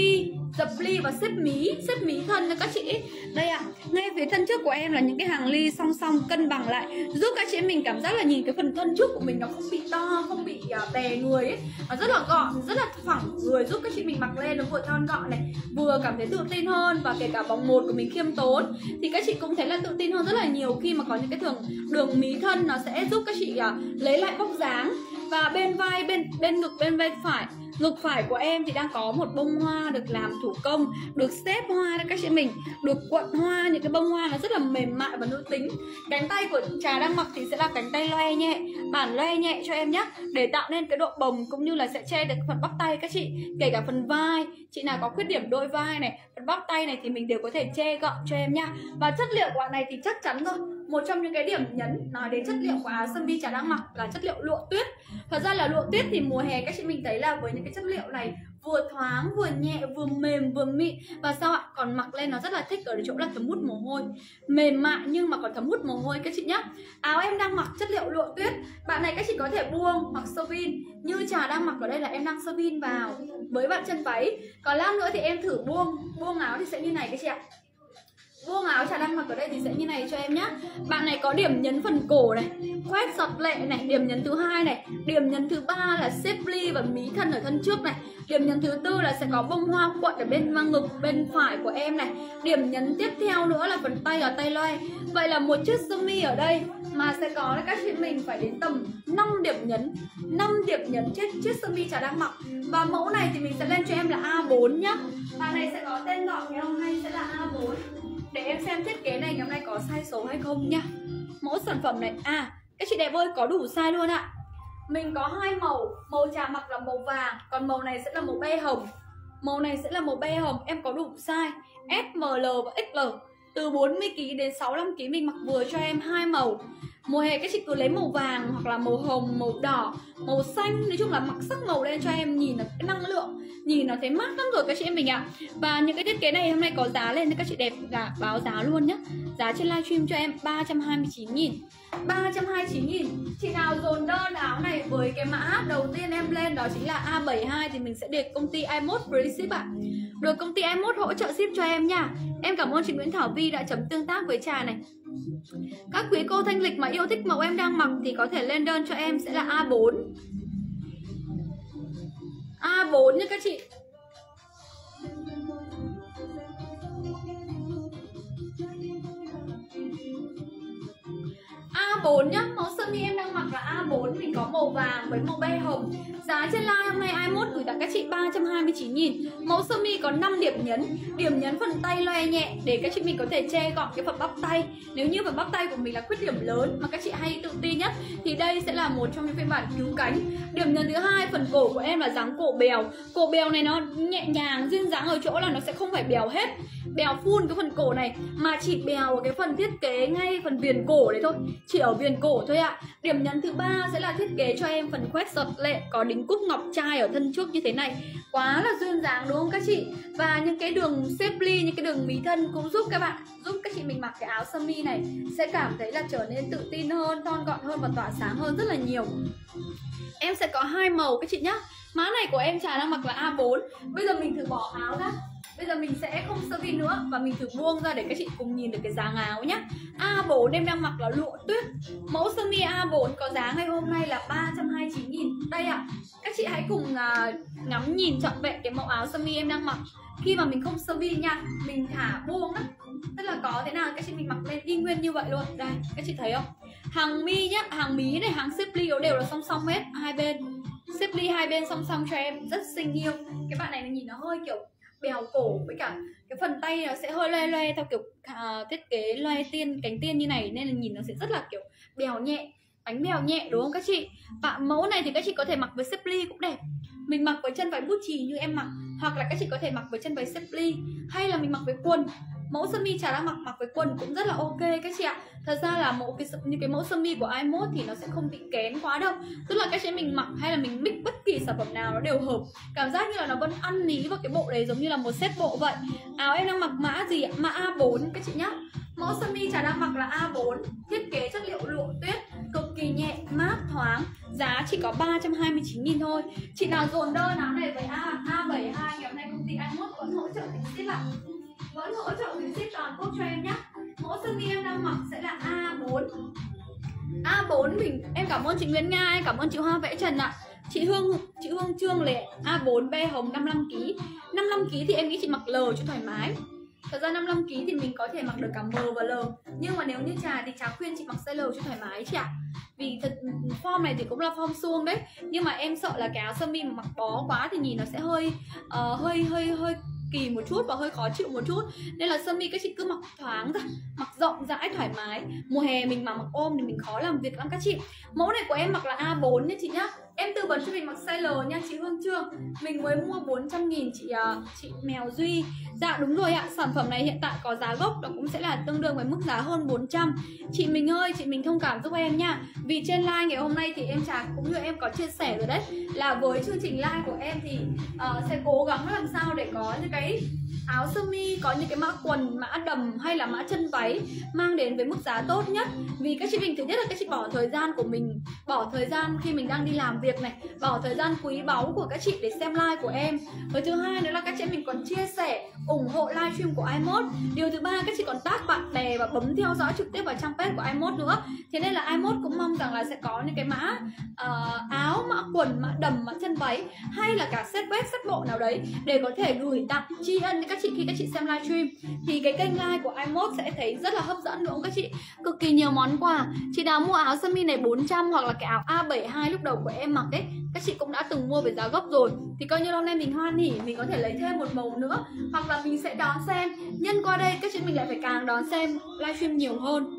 ly và xếp mí thân cho các chị. Đây ạ, ngay phía thân trước của em là những cái hàng ly song song cân bằng lại, giúp các chị mình cảm giác là nhìn cái phần thân trước của mình nó không bị to, không bị đè người ấy. Nó rất là gọn, rất là phẳng người, giúp các chị mình mặc lên nó vừa thon gọn này, vừa cảm thấy tự tin hơn. Và kể cả vòng 1 của mình khiêm tốn thì các chị cũng thấy là tự tin hơn rất là nhiều khi mà có những cái đường mí thân, nó sẽ giúp các chị lấy lại vóc dáng. Và bên vai, bên ngực, bên vai phải, ngực phải của em thì đang có một bông hoa được làm thủ công, được xếp hoa cho các chị mình, được cuộn hoa, những cái bông hoa nó rất là mềm mại và nữ tính. Cánh tay của Trà đang mặc thì sẽ là cánh tay loe nhẹ, bản loe nhẹ cho em nhé, để tạo nên cái độ bồng cũng như là sẽ che được phần bắp tay các chị. Kể cả phần vai, chị nào có khuyết điểm đôi vai này, phần bắp tay này thì mình đều có thể che gọn cho em nhá. Và chất liệu của bạn này thì chắc chắn thôi, một trong những cái điểm nhấn nói đến chất liệu của áo sơ mi Trà đang mặc là chất liệu lụa tuyết. Thật ra là lụa tuyết thì mùa hè các chị mình thấy là với những cái chất liệu này vừa thoáng, vừa nhẹ, vừa mềm, vừa mịn. Và sao ạ? Còn mặc lên nó rất là thích ở chỗ là thấm hút mồ hôi, mềm mại nhưng mà còn thấm hút mồ hôi các chị nhá. Áo em đang mặc chất liệu lụa tuyết. Bạn này các chị có thể buông hoặc sơ vin. Như Trà đang mặc ở đây là em đang sơ vin vào với bạn chân váy. Còn lát nữa thì em thử buông áo thì sẽ như này các chị ạ. Vuông áo Trà đang mặc ở đây thì sẽ như này cho em nhá. Bạn này có điểm nhấn phần cổ này, khoét giọt lệ này, điểm nhấn thứ 2 này, điểm nhấn thứ 3 là xếp ly và mí thân ở thân trước này, điểm nhấn thứ 4 là sẽ có bông hoa cuộn ở bên ngực bên phải của em này. Điểm nhấn tiếp theo nữa là phần tay ở tay loe. Vậy là một chiếc sơ mi ở đây mà sẽ có các chị mình phải đến tầm 5 điểm nhấn trên chiếc sơ mi Trà đang mặc. Và mẫu này thì mình sẽ lên cho em là A4 nhá. Bạn này sẽ có tên gọi ngày hôm nay sẽ là A4. Để em xem thiết kế này ngày hôm nay có size số hay không nhá. Mẫu sản phẩm này, các chị đẹp ơi, có đủ size luôn ạ. Mình có hai màu, màu trà mặc là màu vàng, còn màu này sẽ là màu be hồng. Màu này sẽ là màu be hồng, em có đủ size S, ML và XL. Từ 40kg đến 65kg mình mặc vừa cho em hai màu. Mùa hè các chị cứ lấy màu vàng hoặc là màu hồng, màu đỏ, màu xanh, nói chung là mặc sắc màu lên cho em nhìn nó cái năng lượng, nhìn nó thấy mát lắm rồi các chị em mình ạ. Và những cái thiết kế này hôm nay có giá lên cho các chị đẹp cả báo giá luôn nhá. Giá trên livestream cho em 329.000. 329.000. Chị nào dồn đơn áo này với cái mã đầu tiên em lên đó chính là A72 thì mình sẽ được công ty iMode free ship ạ. Được công ty iMode hỗ trợ ship cho em nha. Em cảm ơn chị Nguyễn Thảo Vi đã chấm tương tác với trà này. Các quý cô thanh lịch mà yêu thích màu em đang mặc thì có thể lên đơn cho em sẽ là A4. A4 nha các chị. A4 nhá, mẫu sơ mi em đang mặc là A4, mình có màu vàng với màu be hồng. Giá trên live hôm nay iMode gửi tặng các chị 329.000. Mẫu sơ mi có 5 điểm nhấn phần tay loe nhẹ để các chị mình có thể che gọn cái phần bắp tay. Nếu như phần bắp tay của mình là khuyết điểm lớn mà các chị hay tự ti nhất thì đây sẽ là một trong những phiên bản cứu cánh. Điểm nhấn thứ hai, phần cổ của em là dáng cổ bèo. Cổ bèo này nó nhẹ nhàng, duyên dáng ở chỗ là nó sẽ không phải bèo hết, bèo full cái phần cổ này, mà chỉ bèo ở cái phần thiết kế ngay phần viền cổ đấy thôi, chỉ ở viền cổ thôi ạ. Điểm nhấn thứ ba sẽ là thiết kế cho em phần khoét giật lệ, có đính cúc ngọc trai ở thân trước như thế này, quá là duyên dáng đúng không các chị? Và những cái đường xếp ly, những cái đường mí thân cũng giúp các bạn, giúp các chị mình mặc cái áo sơ mi này sẽ cảm thấy là trở nên tự tin hơn, thon gọn hơn và tỏa sáng hơn rất là nhiều. Em sẽ có hai màu các chị nhá. Mã này của em Trà đang mặc là A4. Bây giờ mình thử bỏ áo ra. Bây giờ mình sẽ không sơ vi nữa và mình thử buông ra để các chị cùng nhìn được cái dáng áo nhá. A4 em đang mặc là lụa tuyết. Mẫu sơ mi A4 có giá ngày hôm nay là 329.000. Đây ạ. Các chị hãy cùng ngắm nhìn trọn vẹn cái mẫu áo sơ mi em đang mặc. Khi mà mình không sơ vi nha, mình thả buông á, tức là có thế nào các chị mình mặc lên y nguyên như vậy luôn. Đây, các chị thấy không? Hàng mi nhá, hàng mí này, hàng xếp ly đều là song song hết, hai bên. Xếp ly hai bên song song cho em, rất xinh yêu. Cái bạn này nhìn nó hơi kiểu bèo cổ, với cả cái phần tay nó sẽ hơi loe loe theo kiểu thiết kế loe tiên, cánh tiên như này, nên là nhìn nó sẽ rất là kiểu bèo nhẹ, bánh bèo nhẹ đúng không các chị? Và mẫu này thì các chị có thể mặc với xếp ly cũng đẹp. Mình mặc với chân váy bút chì như em mặc, hoặc là các chị có thể mặc với chân váy xếp ly, hay là mình mặc với quần. Mẫu sơ mi Trà đang mặc với quần cũng rất là ok các chị ạ. Thật ra là những cái mẫu sơ mi của iMode thì nó sẽ không bị kén quá đâu. Tức là các chị mình mặc hay là mình mix bất kỳ sản phẩm nào nó đều hợp. Cảm giác như là nó vẫn ăn ní vào cái bộ đấy, giống như là một set bộ vậy. Áo em đang mặc mã gì ạ? Mã A4 các chị nhá. Mẫu sơ mi Trà đang mặc là A4, thiết kế chất liệu lụa tuyết, cực kỳ nhẹ, mát, thoáng. Giá chỉ có 329.000 thôi. Chị nào dồn đơn áo này với A72 ngày hôm nay công ty iMode vẫn hỗ trợ tính ship ạ. Vẫn hỗ trợ tính ship toàn quốc cho em nhé. Mẫu sơ mi em đang mặc sẽ là A4. A4 em cảm ơn chị Nguyễn Nga, em cảm ơn chị Hoa Vẽ Trần ạ. Chị Hương Trương Lệ A4 be hồng 55kg. 55kg thì em nghĩ chị mặc L cho thoải mái. Thật ra 55kg thì mình có thể mặc được cả M và L. Nhưng mà nếu như Trà thì Trà khuyên chị mặc size L cho thoải mái chị ạ. Vì thật form này thì cũng là form suông đấy. Nhưng mà em sợ là cái áo sơ mi mà mặc bó quá thì nhìn nó sẽ hơi kỳ một chút và hơi khó chịu một chút. Nên là sơ mi các chị cứ mặc thoáng ra, mặc rộng rãi thoải mái. Mùa hè mình mà mặc ôm thì mình khó làm việc lắm các chị. Mẫu này của em mặc là A4 nha chị nhá. Em tư vấn cho mình mặc size L nha chị Hương Trương. Mình mới mua 400.000 chị Mèo Duy. Dạ đúng rồi ạ, sản phẩm này hiện tại có giá gốc nó cũng sẽ là tương đương với mức giá hơn 400. Chị mình ơi, chị mình thông cảm giúp em nha. Vì trên live ngày hôm nay thì em Trà cũng như em có chia sẻ rồi đấy, là với chương trình live của em thì sẽ cố gắng làm sao để có những cái áo sơ mi, có những cái mã quần, mã đầm hay là mã chân váy mang đến với mức giá tốt nhất. Vì các chị mình thứ nhất là các chị bỏ thời gian của mình, bỏ thời gian khi mình đang đi làm việc này, bỏ thời gian quý báu của các chị để xem live của em. Với thứ hai nữa là các chị mình còn chia sẻ, ủng hộ livestream của iMode. Điều thứ ba các chị còn tag bạn bè và bấm theo dõi trực tiếp vào trang page của iMode nữa. Thế nên là iMode cũng mong rằng là sẽ có những cái mã áo, mã quần, mã đầm, mã chân váy hay là cả set vest, set bộ nào đấy để có thể gửi tặng tri ân các chị khi các chị xem livestream. Thì cái kênh live của iMode sẽ thấy rất là hấp dẫn đúng không các chị? Cực kỳ nhiều món quà. Chị nào mua áo sơ mi này 400 hoặc là cái áo A72 lúc đầu của em mặc ấy, các chị cũng đã từng mua với giá gốc rồi. Thì coi như hôm nay mình hoan hỉ, mình có thể lấy thêm một màu nữa, hoặc là mình sẽ đón xem. Nhân qua đây các chị mình lại phải càng đón xem livestream nhiều hơn.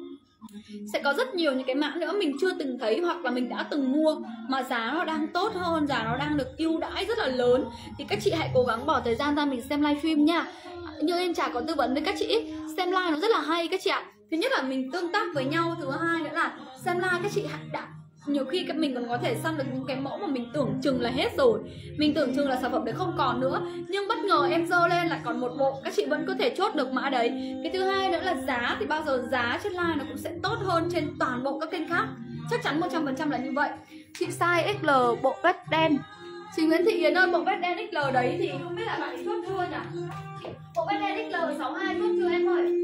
Sẽ có rất nhiều những cái mã nữa mình chưa từng thấy hoặc là mình đã từng mua mà giá nó đang tốt hơn, giá nó đang được ưu đãi rất là lớn. Thì các chị hãy cố gắng bỏ thời gian ra mình xem livestream nha. Như em Trà có tư vấn với các chị, xem live nó rất là hay các chị ạ. Thứ nhất là mình tương tác với nhau, thứ hai nữa là xem live các chị đã nhiều khi mình còn có thể săn được những cái mẫu mà mình tưởng chừng là hết rồi, mình tưởng chừng là sản phẩm đấy không còn nữa, nhưng bất ngờ em dơ lên lại còn một bộ, các chị vẫn có thể chốt được mã đấy. Cái thứ hai nữa là giá thì bao giờ giá trên live nó cũng sẽ tốt hơn trên toàn bộ các kênh khác, chắc chắn 100% là như vậy. Chị size XL bộ vest đen. Chị Nguyễn Thị Yến ơi, bộ vest đen XL đấy thì không biết là bạn chốt chưa nhỉ? Bộ vest đen XL 62 chốt chưa em ơi?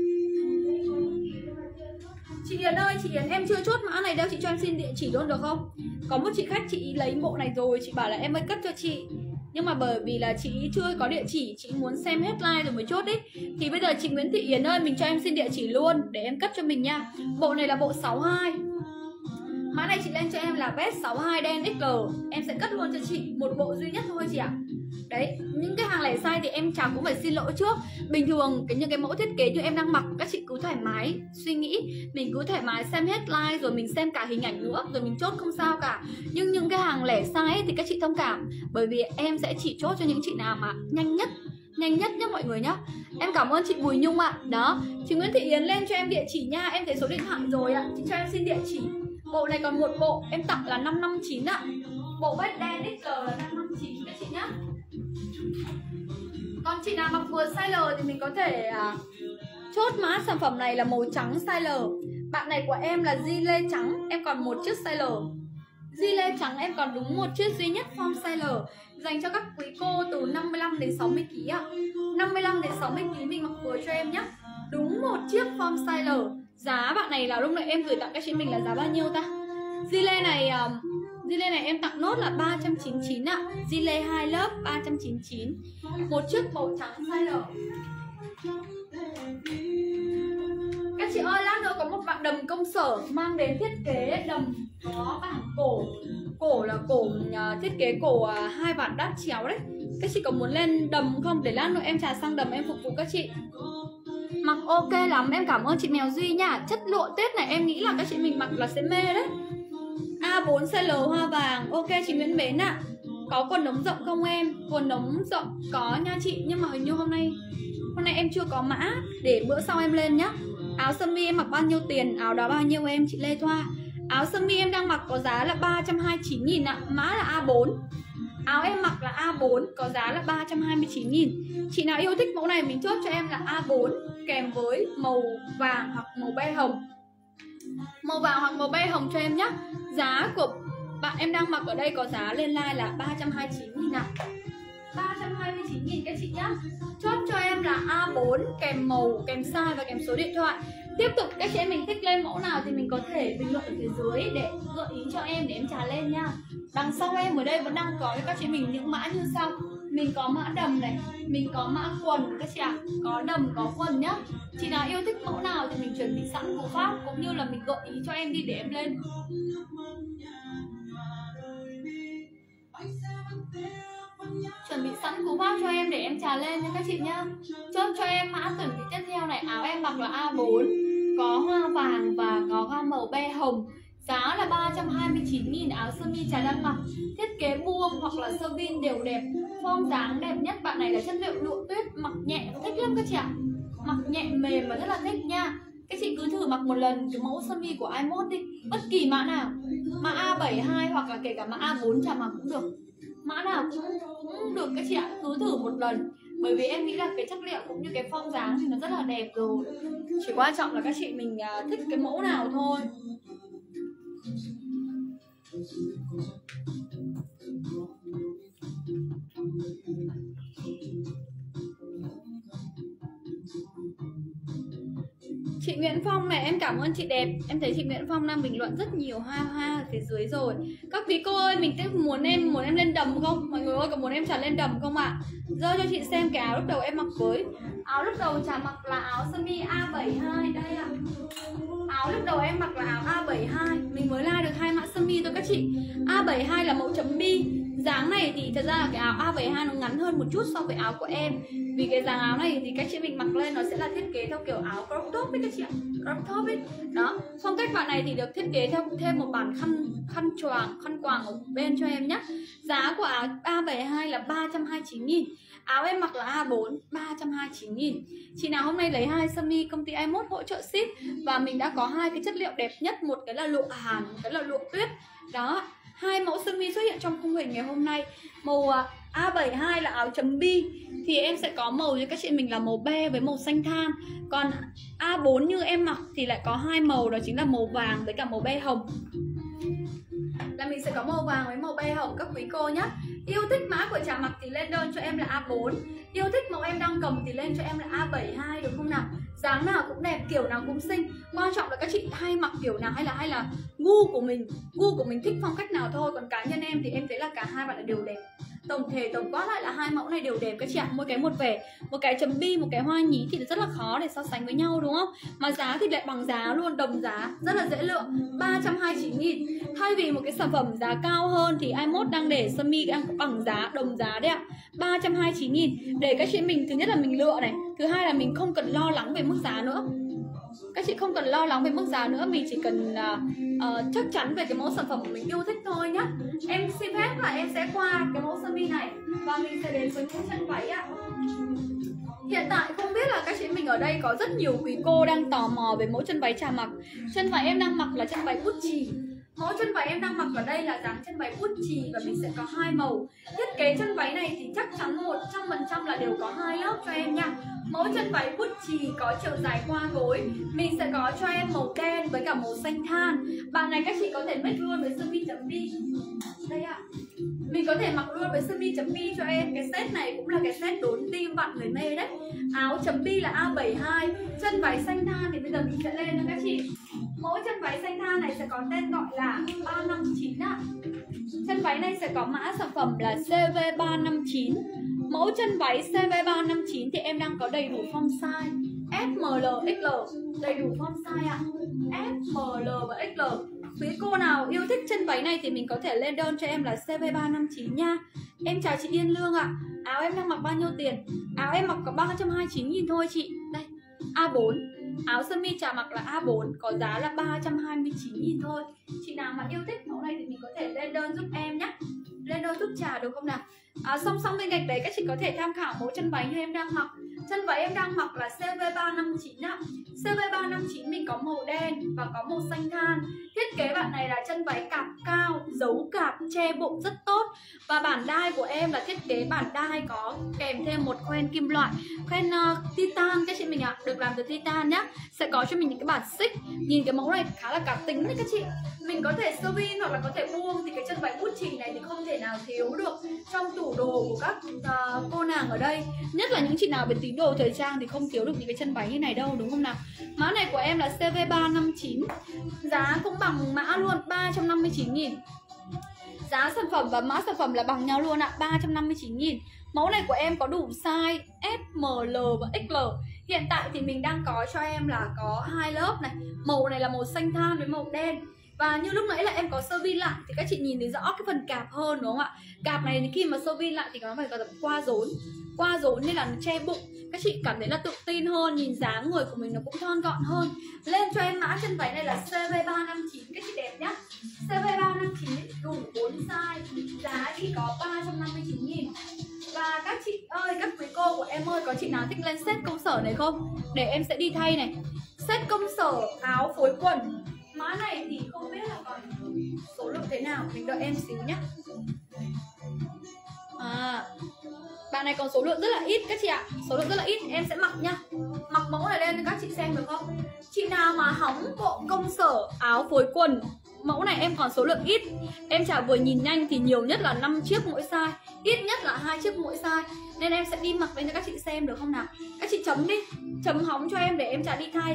Chị Yến ơi, chị Yến em chưa chốt mã này đâu, chị cho em xin địa chỉ luôn được không? Có một chị khách chị lấy bộ này rồi, chị bảo là em ơi cất cho chị. Nhưng mà bởi vì là chị chưa có địa chỉ, chị muốn xem hết like rồi mới chốt ý. Thì bây giờ chị Nguyễn Thị Yến ơi, mình cho em xin địa chỉ luôn để em cất cho mình nha. Bộ này là bộ 62. Mã này chị lên cho em là vest 62 đen XL. Em sẽ cất luôn cho chị một bộ duy nhất thôi chị ạ. Đấy, những cái hàng lẻ size thì em chào cũng phải xin lỗi trước. Bình thường những cái mẫu thiết kế như em đang mặc, các chị cứ thoải mái suy nghĩ, mình cứ thoải mái xem hết like rồi mình xem cả hình ảnh nữa rồi mình chốt không sao cả. Nhưng những cái hàng lẻ size ấy, thì các chị thông cảm, bởi vì em sẽ chỉ chốt cho những chị nào mà nhanh nhất nhé mọi người nhá. Em cảm ơn chị Bùi Nhung ạ. Đó, chị Nguyễn Thị Yến lên cho em địa chỉ nha. Em thấy số điện thoại rồi ạ, chị cho em xin địa chỉ. Bộ này còn một bộ em tặng là 559 ạ. Bộ vest đen XL là 559 các chị nhá. Còn chị nào mặc vừa size L thì mình có thể chốt mã sản phẩm này là màu trắng size L. Bạn này của em là di lê trắng, em còn một chiếc size L. Di lê trắng em còn đúng một chiếc duy nhất form size L, dành cho các quý cô từ 55 đến 60 kg ạ. 55 đến 60 kg mình mặc vừa cho em nhé. Đúng một chiếc form size L. Giá bạn này là lúc nãy em gửi tặng các chị mình là giá bao nhiêu ta? Di lê này em tặng nốt là 399 ạ. Di lê 2 lớp 399. Một chiếc màu trắng size L. Các chị ơi, lát nữa có một bạn đầm công sở mang đến thiết kế đầm có bảng cổ. Cổ là cổ thiết kế cổ 2 vạt đắt chéo đấy. Các chị có muốn lên đầm không? Để lát nữa em trà sang đầm em phục vụ các chị. Mặc ok lắm, em cảm ơn chị Mèo Duy nha. Chất lụa Tết này em nghĩ là các chị mình mặc là sẽ mê đấy. A4 size L hoa vàng. Ok chị Nguyễn Mến ạ. Có quần ống rộng không em? Quần ống rộng có nha chị, nhưng mà hình như hôm nay em chưa có mã. Để bữa sau em lên nhá. Áo sơ mi em mặc bao nhiêu tiền? Áo đó bao nhiêu em? Chị Lê Thoa. Áo sơ mi em đang mặc có giá là 329.000 ạ. Mã là A4. Áo em mặc là A4, có giá là 329.000. Chị nào yêu thích mẫu này mình chốt cho em là A4 kèm với màu vàng hoặc màu be hồng. Màu vàng hoặc màu be hồng cho em nhé. Giá của bạn em đang mặc ở đây có giá lên like là 329.000 ạ. 329.000 các chị nhá. Chốt cho em là A4 kèm màu, kèm size và kèm số điện thoại. Tiếp tục các chị em mình thích lên mẫu nào thì mình có thể bình luận ở phía dưới để gợi ý cho em để em trả lên nha. Đằng sau em ở đây vẫn đang có cho các chị mình những mã như sau. Mình có mã đầm này, mình có mã quần các chị ạ. Có đầm có quần nhá. Chị nào yêu thích mẫu nào thì mình chuẩn bị sẵn cú pháp cũng như là mình gợi ý cho em đi để em lên. Chuẩn bị sẵn cú pháp cho em để em trà lên nha các chị nhá. Chốt cho em mã chuẩn bị tiếp theo này. Áo em mặc là A4, có hoa vàng và có gam màu be hồng. Giá là 329.000. Áo sơ mi trà đang mặc, thiết kế buông hoặc là sơ vin đều đẹp. Form dáng đẹp nhất bạn này là chất liệu lụa tuyết, mặc nhẹ thích lắm các chị ạ. Mặc nhẹ mềm và rất là thích nha. Các chị cứ thử mặc một lần cái mẫu sơ mi của iMode đi. Bất kỳ mã nào, mã A72 hoặc là kể cả mã A4 trà mặc cũng được. Mã nào cũng được các chị ạ, cứ thử một lần. Bởi vì em nghĩ là cái chất liệu cũng như cái form dáng thì nó rất là đẹp rồi. Chỉ quan trọng là các chị mình thích cái mẫu nào thôi. Chị Nguyễn Phong này, em cảm ơn chị đẹp. Em thấy chị Nguyễn Phong đang bình luận rất nhiều ha ở phía dưới rồi. Các quý cô ơi, mình muốn em lên đầm không? Mọi người ơi, có muốn em trả lên đầm không ạ? Dơ cho chị xem cái áo lúc đầu em mặc với. Áo lúc đầu Trà mặc là áo sơ mi A72 đây ạ. Áo lúc đầu em mặc là áo A72. Mình mới like được 2 mã sơ mi thôi các chị. A72 là mẫu chấm bi, Dáng này thì thật ra là cái áo A72 nó ngắn hơn một chút so với áo của em. Vì cái dáng áo này thì các chị mình mặc lên nó sẽ là thiết kế theo kiểu áo crop top ấy các chị ạ. Crop top ấy. Đó, phong cách bạn này thì được thiết kế theo thêm một bản khăn quàng ở bên cho em nhé. Giá của áo A72 là 329.000. Áo em mặc là A4 329.000. Chị nào hôm nay lấy 2 sơ mi công ty iMode hỗ trợ ship. Và mình đã có 2 cái chất liệu đẹp nhất, một cái là lụa hàn, một cái là lụa tuyết. Đó, 2 mẫu sơ mi xuất hiện trong khung hình ngày hôm nay. Màu A72 là áo chấm bi thì em sẽ có màu cho các chị mình là màu be với màu xanh than. Còn A4 như em mặc thì lại có 2 màu, đó chính là màu vàng với cả màu be hồng. Là mình sẽ có màu vàng với màu be hồng các quý cô nhé. Yêu thích mã của Trà mặc thì lên đơn cho em là A4. Yêu thích màu em đang cầm thì lên cho em là A72 được không nào? Dáng nào cũng đẹp, kiểu nào cũng xinh. Quan trọng là các chị hay mặc kiểu nào hay là gu của mình thích phong cách nào thôi. Còn cá nhân em thì em thấy là cả hai bạn là đều đẹp. Tổng quát lại là 2 mẫu này đều đẹp các chị ạ. Mỗi cái một vẻ, một cái chấm bi, một cái hoa nhí thì rất là khó để so sánh với nhau đúng không? Mà giá thì lại bằng giá luôn, đồng giá, rất là dễ lựa, 329.000. Thay vì một cái sản phẩm giá cao hơn thì iMode đang để sơ mi đang bằng giá, đồng giá đấy ạ, 329.000. Để các chị mình thứ nhất là mình lựa này, thứ hai là mình không cần lo lắng về mức giá nữa. Các chị không cần lo lắng về mức giá nữa, mình chỉ cần chắc chắn về cái mẫu sản phẩm của mình yêu thích thôi nhá. Em xin phép là em sẽ qua cái mẫu sơ mi này và mình sẽ đến với mẫu chân váy ạ. Hiện tại không biết là các chị mình ở đây có rất nhiều quý cô đang tò mò về mẫu chân váy Trà mặc. Chân váy em đang mặc là chân váy bút chì. Mẫu chân váy em đang mặc ở đây là dáng chân váy bút chì và mình sẽ có 2 màu. Thiết kế chân váy này thì chắc chắn 100% là đều có 2 lớp cho em nha. Mẫu chân váy bút chì có chiều dài qua gối. Mình sẽ có cho em màu đen với cả màu xanh than. Bạn này các chị có thể mix luôn với sơ mi chấm bi. Đây ạ. Mình có thể mặc luôn với sơ mi chấm bi cho em. Cái set này cũng là cái set đốn tim vặn người mê đấy. Áo chấm bi là A72. Chân váy xanh than thì bây giờ mình sẽ lên cho các chị. Mẫu chân váy xanh than này sẽ có tên gọi là 359 ạ. Chân váy này sẽ có mã sản phẩm là CV359. Mẫu chân váy CV359 thì em đang có đầy đủ form size S, M, L, XL. Đầy đủ form size ạ, S, M, L và XL. Quý cô nào yêu thích chân váy này thì mình có thể lên đơn cho em là CV359 nha. Em chào chị Yên Lương ạ. Áo em đang mặc bao nhiêu tiền? Áo em mặc có 329.000 thôi chị. Đây, A4. Áo sơ mi Trà mặc là A4, có giá là 329.000 thôi. Chị nào mà yêu thích mẫu này thì mình có thể lên đơn giúp em nhé. Lên đơn giúp Trà được không nào? Song song bên cạnh đấy các chị có thể tham khảo mẫu chân váy như em đang mặc. Chân váy em đang mặc là CV359 ạ. CV359 mình có màu đen và có màu xanh than. Thiết kế bạn này là chân váy cạp cao, giấu cạp, che bụng rất tốt. Và bản đai của em là thiết kế bản đai có kèm thêm một khoen kim loại, khoen titan các chị mình ạ, được làm từ titan nhá. Sẽ có cho mình những cái bản xích. Nhìn cái mẫu này khá là cá tính đấy các chị. Mình có thể sơ vin hoặc là có thể buông thì cái chân váy bút chì này thì không thể nào thiếu được trong tủ đồ của các cô nàng ở đây. Nhất là những chị nào về tín đồ thời trang thì không thiếu được những cái chân váy như này đâu đúng không nào? Mã này của em là CV359. Giá cũng bằng mã luôn, 359.000. Giá sản phẩm và mã sản phẩm là bằng nhau luôn ạ, 359.000. Mẫu này của em có đủ size S, M, L và XL. Hiện tại thì mình đang có cho em là có 2 lớp này. Màu này là màu xanh than với màu đen. Và như lúc nãy là em có sơ vin lại thì các chị nhìn thấy rõ cái phần cạp hơn đúng không ạ? Cạp này thì khi mà sơ vin lại thì nó phải có qua rốn nên là nó che bụng. Các chị cảm thấy là tự tin hơn, nhìn dáng người của mình nó cũng thon gọn hơn. Lên cho em mã chân váy này là CV359 các chị đẹp nhá. CV359 đủ 4 size, giá chỉ có 359.000. Và các chị ơi, các quý cô của em ơi, có chị nào thích lên set công sở này không? Để em sẽ đi thay này. Set công sở áo phối quần. Mã này thì không biết là còn số lượng thế nào, mình đợi em xíu nhé. Bạn này còn số lượng rất là ít các chị ạ. Số lượng rất là ít, em sẽ mặc nha. Mặc mẫu này lên cho các chị xem được không? Chị nào mà hóng bộ công sở áo phối quần, mẫu này em còn số lượng ít. Em chả vừa nhìn nhanh thì nhiều nhất là 5 chiếc mỗi size, ít nhất là 2 chiếc mỗi size. Nên em sẽ đi mặc lên cho các chị xem được không nào? Các chị chấm đi, chấm hóng cho em để em chả đi thay.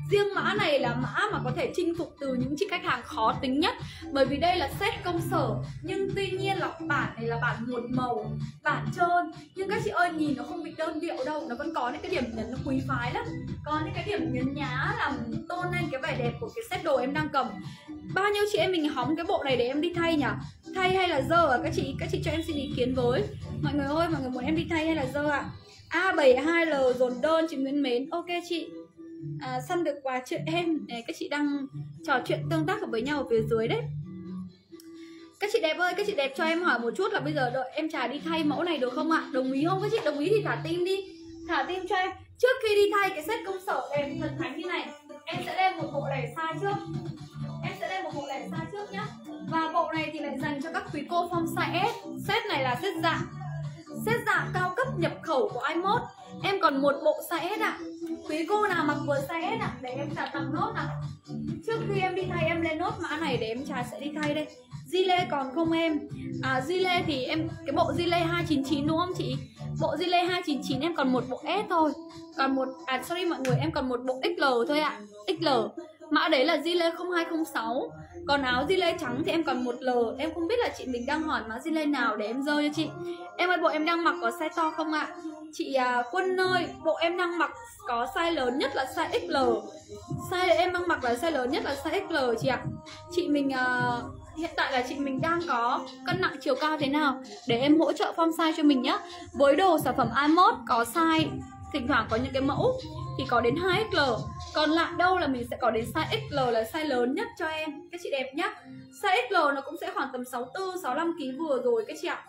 Riêng mã này là mã mà có thể chinh phục từ những chị khách hàng khó tính nhất. Bởi vì đây là set công sở, nhưng tuy nhiên là bản này là bản một màu, bản trơn. Nhưng các chị ơi, nhìn nó không bị đơn điệu đâu, nó vẫn có những cái điểm nhấn nó quý phái lắm. Có những cái điểm nhấn nhá làm tôn lên cái vẻ đẹp của cái set đồ em đang cầm. Bao nhiêu chị em mình hóng cái bộ này để em đi thay nhỉ? Thay hay là dơ à các chị cho em xin ý kiến với. Mọi người ơi, mọi người muốn em đi thay hay là dơ ạ? A72L dồn đơn chị Nguyễn Mến. Ok chị. Săn được quà chuyện em. Đấy, các chị đang trò chuyện tương tác với nhau ở phía dưới đấy. Các chị đẹp ơi, các chị đẹp cho em hỏi một chút là bây giờ đợi em Trà đi thay mẫu này được không ạ? Đồng ý không các chị? Đồng ý thì thả tim đi. Thả tim cho em. Trước khi đi thay cái set công sở đẹp thần thánh như này, em sẽ đem một bộ lẻ size trước. Em sẽ đem một bộ lẻ size trước nhá. Và bộ này thì lại dành cho các quý cô form size S. Set này là set dạng. Set dạng cao cấp nhập khẩu của iMode. Em còn một bộ size S ạ. Quý cô nào mặc vừa size S ạ, để em Trà tặng nốt ạ. Trước khi em đi thay em lên nốt mã này để em Trà sẽ đi thay đây. Gilet còn không em? Gilet thì em, cái bộ Gilet 299 đúng không chị? Bộ Gilet 299 em còn một bộ S thôi. Còn một, sorry mọi người, em còn một bộ XL thôi ạ. XL. Mã đấy là Gilet 0206. Còn áo Gilet trắng thì em còn một L. Em không biết là chị mình đang hỏi mã Gilet nào để em dơ cho chị. Em ơi, bộ em đang mặc có size to không ạ? Chị Quân ơi, bộ em đang mặc có size lớn nhất là size XL. Size em đang mặc là size lớn nhất là size XL chị ạ. Chị mình hiện tại là chị mình đang có cân nặng chiều cao thế nào để em hỗ trợ form size cho mình nhé. Với đồ sản phẩm iMode có size, thỉnh thoảng có những cái mẫu thì có đến 2XL. Còn lại đâu là mình sẽ có đến size XL là size lớn nhất cho em. Các chị đẹp nhá. Size XL nó cũng sẽ khoảng tầm 64, 65kg vừa rồi các chị ạ.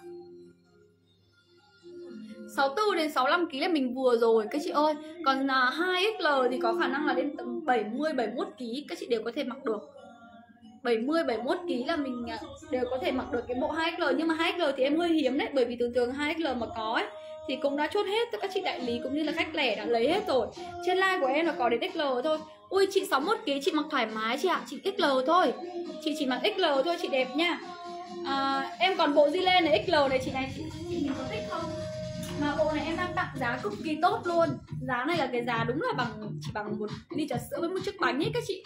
64 đến 65kg là mình vừa rồi các chị ơi. Còn 2XL thì có khả năng là đến tầm 70, 71kg các chị đều có thể mặc được. 70, 71kg là mình đều có thể mặc được cái bộ 2XL. Nhưng mà 2XL thì em hơi hiếm đấy. Bởi vì thường thường 2XL mà có ấy thì cũng đã chốt hết, các chị đại lý cũng như là khách lẻ đã lấy hết rồi. Trên live của em là có đến XL thôi. Ui chị 61kg chị mặc thoải mái chị ạ. Chị XL thôi. Chị chỉ mặc XL thôi chị đẹp nha. Em còn bộ Gilet này XL này chị này, chị mình có thích không? Mà bộ này em đang tặng giá cực kỳ tốt luôn. Giá này là cái giá đúng là chỉ bằng một ly trà sữa với một chiếc bánh ấy các chị.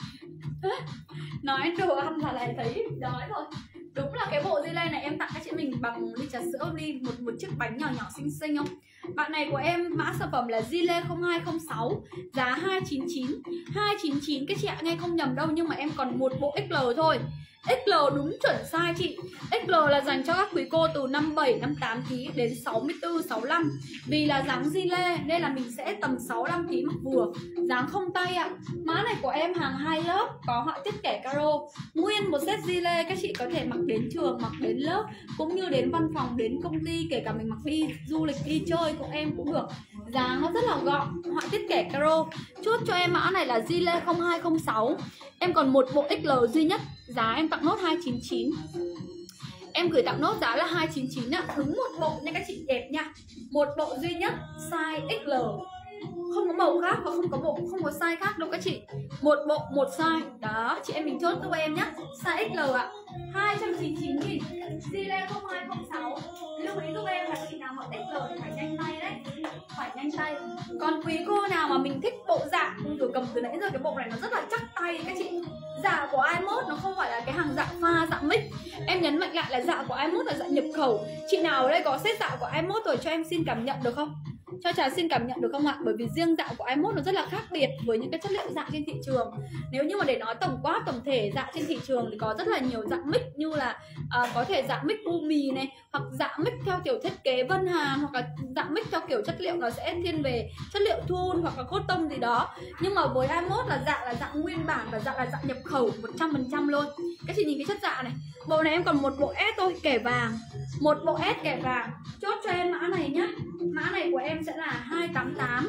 Nói đồ ăn là lại thấy đói rồi. Đúng là cái bộ Gilet này em tặng các chị mình bằng ly trà sữa ly một chiếc bánh nhỏ nhỏ xinh xinh không? Bạn này của em mã sản phẩm là Gilet 0206, giá 299. 299 các chị ạ, nghe không nhầm đâu, nhưng mà em còn một bộ XL thôi. XL đúng chuẩn size chị. XL là dành cho các quý cô từ 57, 58kg đến 64, 65. Vì là dáng Gilet nên là mình sẽ tầm 65kg mặc vừa. Dáng không tay ạ. Mã này của em hàng 2 lớp, có họa tiết kẻ caro. Nguyên một set Gilet các chị có thể mặc đến trường, mặc đến lớp, cũng như đến văn phòng, đến công ty. Kể cả mình mặc đi du lịch, đi chơi của em cũng được. Dáng nó rất là gọn, họa tiết kẻ caro. Chốt cho em mã này là Gilet 0206. Em còn một bộ XL duy nhất. Giá em tặng nốt 299. Em gửi tặng nốt giá là 299 ạ. Đúng một bộ nha các chị đẹp nha. Một bộ duy nhất size XL. Không có màu khác và không có size khác đâu các chị. Một bộ, một size. Đó, chị em mình chốt giúp em nhé. Size XL ạ. 299.000. Gilet 0206. Lưu ý giúp em là chị nào mặc XL thì phải nhanh tay đấy. Phải nhanh tay. Còn quý cô nào mà mình thích bộ dạ, rồi cầm từ nãy giờ cái bộ này nó rất là chắc tay các chị. Dạ của iMode nó không phải là cái hàng dạ pha, dạ mix. Em nhấn mạnh lại là dạ của iMode là dạ nhập khẩu. Chị nào ở đây có set dạ của iMode rồi cho em xin cảm nhận được không? Cho Trà xin cảm nhận được không ạ? Bởi vì riêng dạ của iMode nó rất là khác biệt với những cái chất liệu dạ trên thị trường. Nếu như mà để nói tổng quát tổng thể dạ trên thị trường thì có rất là nhiều dạ mix, như là có thể dạ mix u mì này, hoặc dạ mix theo kiểu thiết kế Vân Hàn, hoặc là dạ mix theo kiểu chất liệu nó sẽ thiên về chất liệu thun hoặc là cotton gì đó. Nhưng mà với iMode là dạ nguyên bản và dạ là dạ nhập khẩu 100% luôn. Các chị nhìn cái chất dạ này. Bộ này em còn một bộ S thôi, kẻ vàng. Một bộ S kẻ vàng. Chốt cho em mã này nhá. Mã này của em sẽ là 288.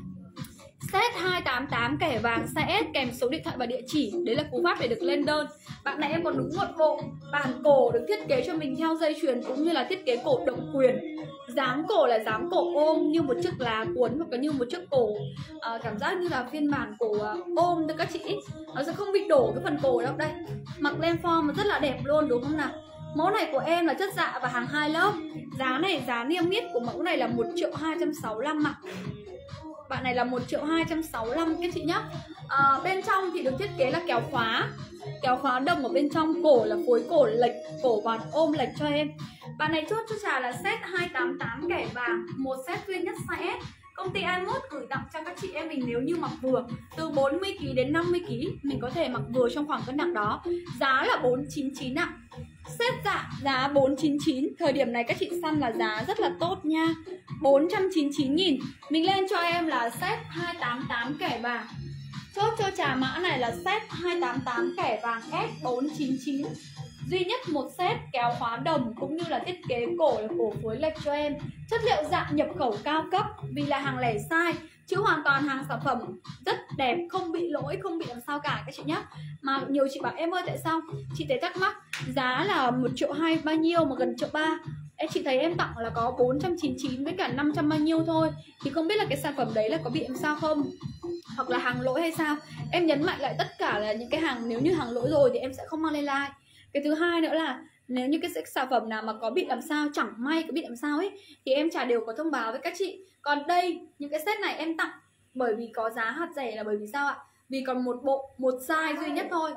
Set 288 kẻ vàng size S kèm số điện thoại và địa chỉ. Đấy là cú pháp để được lên đơn. Bạn này em còn đúng một bộ bản cổ được thiết kế cho mình theo dây chuyền, cũng như là thiết kế cổ độc quyền. Dáng cổ là dáng cổ ôm như một chiếc lá cuốn, hoặc là như một chiếc cổ cảm giác như là phiên bản cổ ôm cho các chị. Nó sẽ không bị đổ cái phần cổ đâu. Đây, mặc lên form nó rất là đẹp luôn đúng không nào. Mẫu này của em là chất dạ và hàng 2 lớp. Giá này, giá niêm yết của mẫu này là 1.265.000 ạ. Bạn này là 1.265.000 các chị nhá. Bên trong thì được thiết kế là kéo khóa đồng ở bên trong, cổ là phối cổ lệch, cổ và ôm lệch cho em. Bạn này chốt cho Trà là set 288 kẻ vàng, một set duy nhất size S. Công ty iMode gửi tặng cho các chị em mình nếu như mặc vừa từ 40kg đến 50kg, mình có thể mặc vừa trong khoảng cân nặng đó. Giá là 499 ạ. Set dạ giá 499. Thời điểm này các chị săn là giá rất là tốt nha. 499.000. Mình lên cho em là set 288 kẻ vàng. Chốt cho Trà mã này là set 288 kẻ vàng S499. Duy nhất một set, kéo khóa đồng cũng như là thiết kế cổ là cổ phối lệch cho em. Chất liệu dạng nhập khẩu cao cấp vì là hàng lẻ size, chứ hoàn toàn hàng sản phẩm rất đẹp, không bị lỗi, không bị làm sao cả các chị nhé. Mà nhiều chị bảo em ơi tại sao chị thấy thắc mắc giá là 1.2 triệu bao nhiêu mà gần 1.3 triệu. Em chị thấy em tặng là có 499 với cả 500 bao nhiêu thôi, thì không biết là cái sản phẩm đấy là có bị làm sao không, hoặc là hàng lỗi hay sao. Em nhấn mạnh lại tất cả là những cái hàng, nếu như hàng lỗi rồi thì em sẽ không mang lên live. Cái thứ hai nữa là nếu như cái sản phẩm nào mà có bị làm sao, chẳng may có bị làm sao ấy, thì em Trà đều có thông báo với các chị. Còn đây, những cái set này em tặng bởi vì có giá hạt rẻ là bởi vì sao ạ? Vì còn một bộ, một size duy nhất thôi.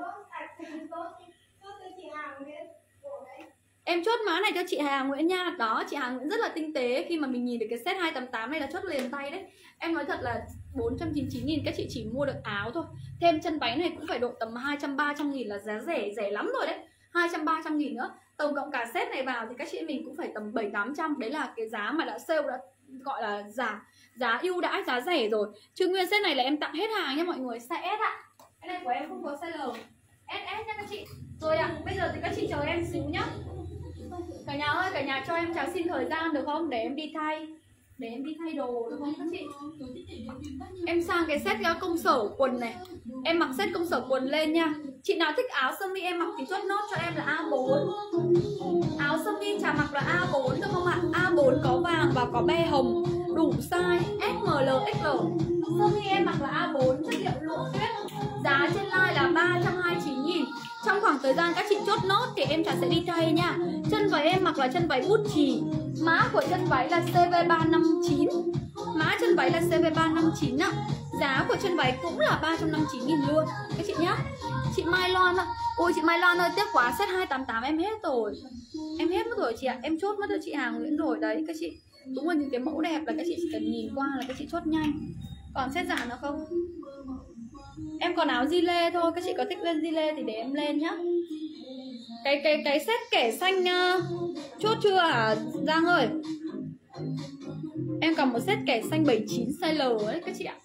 Em chốt mã này cho chị Hà Nguyễn nha. Đó, chị Hà Nguyễn rất là tinh tế khi mà mình nhìn được cái set 288 này là chốt liền tay đấy. Em nói thật là 499.000 các chị chỉ mua được áo thôi. Thêm chân váy này cũng phải độ tầm 200-300.000 là giá rẻ, rẻ lắm rồi đấy. 200-300.000 nữa. Tổng cộng cả set này vào thì các chị mình cũng phải tầm 700-800. Đấy là cái giá mà đã sale, đã gọi là giá ưu đãi, giá rẻ rồi. Chứ nguyên set này là em tặng hết hàng nha mọi người. Size S ạ. Cái này của em không có size L, SS nha các chị. Rồi ạ, bây giờ thì các chị chờ em xíu nhá. Cả nhà ơi, cả nhà cho em Trà xin thời gian được không? Để em đi thay, để em đi thay đồ được không các chị? Em sang cái set công sở quần này. Em mặc set công sở quần lên nha. Chị nào thích áo sơ mi em mặc thì chốt nốt cho em là A4. Áo sơ mi Trà mặc là A4 được không ạ? A4 có vàng và có be hồng, đủ size S, M, L, XL. Sơ mi em mặc là A4, chất liệu lụa tuyết. Giá trên live là 329.000. Trong khoảng thời gian các chị chốt nốt thì em Trà sẽ đi thay nha. Chân váy em mặc là chân váy bút chì. Mã của chân váy là CV359. Mã chân váy là CV359 ạ. Giá của chân váy cũng là 359.000 luôn các chị nhá. Chị Mai Loan ạ. Ôi chị Mai Loan ơi, tiếc quá, set 288 em hết rồi. Em hết mất rồi chị ạ. Em chốt mất cho chị Hà Nguyễn rồi đấy các chị. Đúng là những cái mẫu đẹp là các chị chỉ cần nhìn qua là các chị chốt nhanh. Còn set giả nữa không? Em còn áo di lê thôi, các chị có thích lên di lê thì để em lên nhá. Cái set kẻ xanh chốt chưa hả Giang ơi? Em cầm một set kẻ xanh 79 size L ấy các chị ạ.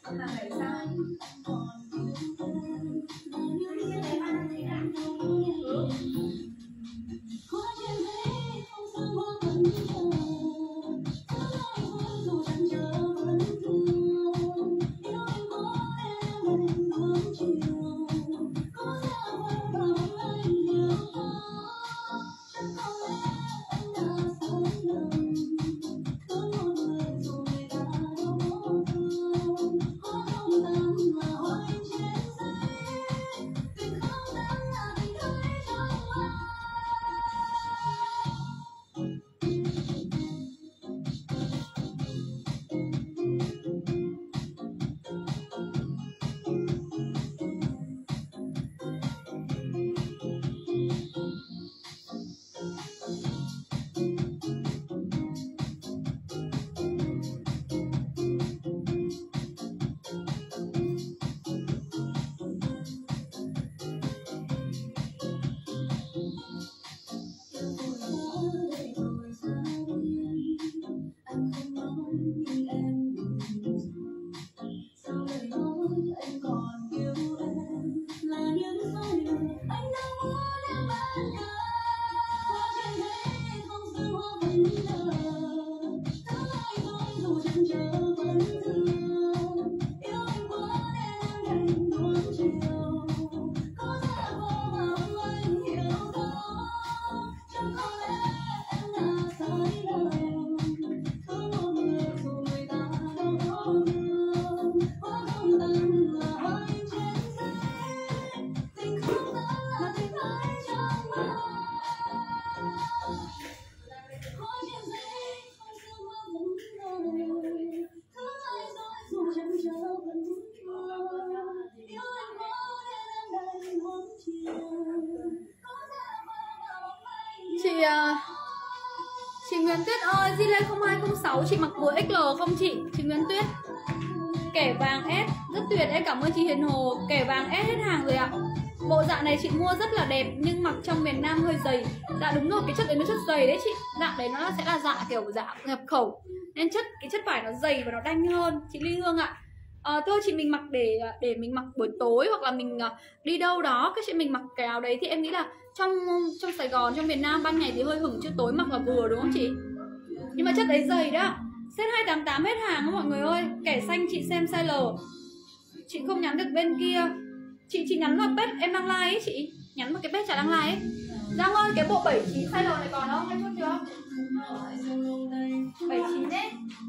Nguyễn Tuyết ơi, Zile 0206 chị mặc vừa XL không chị? Chị Nguyễn Tuyết. Kẻ vàng S rất tuyệt, em cảm ơn chị Hiền Hồ. Kẻ vàng S hết hàng rồi ạ. Bộ dạng này chị mua rất là đẹp nhưng mặc trong miền Nam hơi dày. Dạ đúng rồi, cái chất đấy nó chất dày đấy chị. Dạng đấy nó sẽ là dạng kiểu dạng nhập khẩu nên cái chất vải nó dày và nó đanh hơn. Chị Ly Hương ạ. Thôi chị mình mặc để mình mặc buổi tối hoặc là mình đi đâu đó, cái chị mình mặc cái áo đấy thì em nghĩ là trong Sài Gòn, trong miền Nam ban ngày thì hơi hửng chứ tối mặc là vừa đúng không chị? Nhưng mà chất đấy dày đó. Set 288 hết hàng đó mọi người ơi. Kẻ xanh chị xem size L. Chị không nhắn được bên kia. Chị nhắn vào page em đăng like ấy chị. Nhắn vào cái page trả đăng like ấy. Giang ơi, cái bộ 79 size L này còn không? Em chốt chưa? 79 đấy.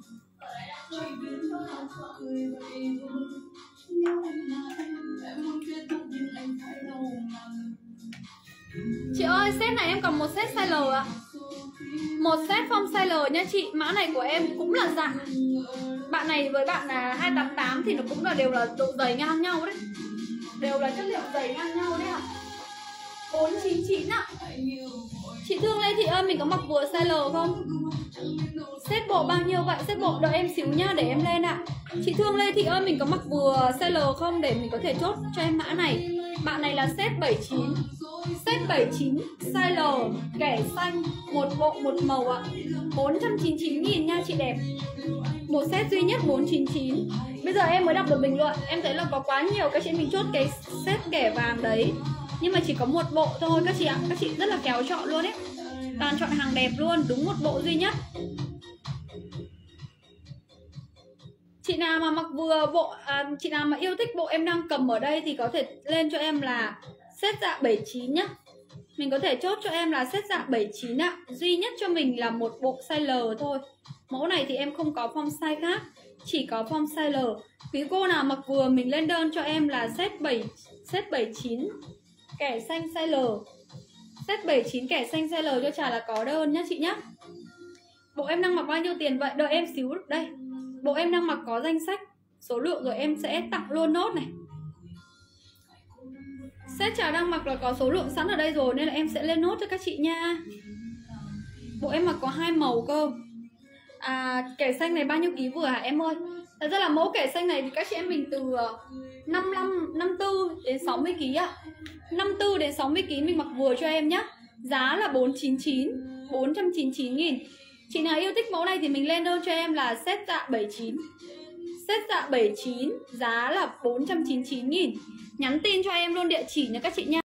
Chị ơi, set này em còn một set size L ạ. Một set form size L nha chị. Mã này của em cũng là dạng. Bạn này với bạn là 288 thì nó cũng là đều là độ dày ngang nhau đấy. Đều là chất liệu dày ngang nhau đấy ạ. 499 ạ. Chị Thương Lê Thị ơi, mình có mặc vừa size L không? Set bộ bao nhiêu vậy? Set bộ đợi em xíu nha để em lên ạ. Chị Thương Lê Thị ơi, mình có mặc vừa size L không để mình có thể chốt cho em mã này. Bạn này là set 79. Set 79 size L, kẻ xanh, một bộ một màu ạ. 499.000 nha chị đẹp. Một set duy nhất 499. Bây giờ em mới đọc được bình luận, em thấy là có quá nhiều các chị mình chốt cái set kẻ vàng đấy. Nhưng mà chỉ có một bộ thôi các chị ạ. Các chị rất là khéo chọn luôn ấy. Toàn chọn hàng đẹp luôn, đúng một bộ duy nhất. Chị nào mà mặc vừa bộ chị nào mà yêu thích bộ em đang cầm ở đây thì có thể lên cho em là set dạng 79 nhá. Mình có thể chốt cho em là set dạng 79 ạ. Duy nhất cho mình là một bộ size L thôi. Mẫu này thì em không có form size khác, chỉ có form size L. Quý cô nào mặc vừa mình lên đơn cho em là set 79 kẻ xanh size L. Set 79 kẻ xanh size L cho Trà là có đơn nhá chị nhá. Bộ em đang mặc bao nhiêu tiền vậy? Đợi em xíu đây. Bộ em đang mặc có danh sách số lượng rồi em sẽ tặng luôn nốt này. Set Trà đang mặc là có số lượng sẵn ở đây rồi nên là em sẽ lên nốt cho các chị nha. Bộ em mặc có 2 màu cơ. Kẻ xanh này bao nhiêu ký vừa hả em ơi? Thật ra là mẫu kẻ xanh này thì các chị em mình từ 54 đến 60 kg ạ. 54 đến 60 kg mình mặc vừa cho em nhá. Giá là 499.000. Chị nào yêu thích mẫu này thì mình lên đơn cho em là set dạ 79. Set dạ 79 giá là 499.000. Nhắn tin cho em luôn địa chỉ nha các chị nha.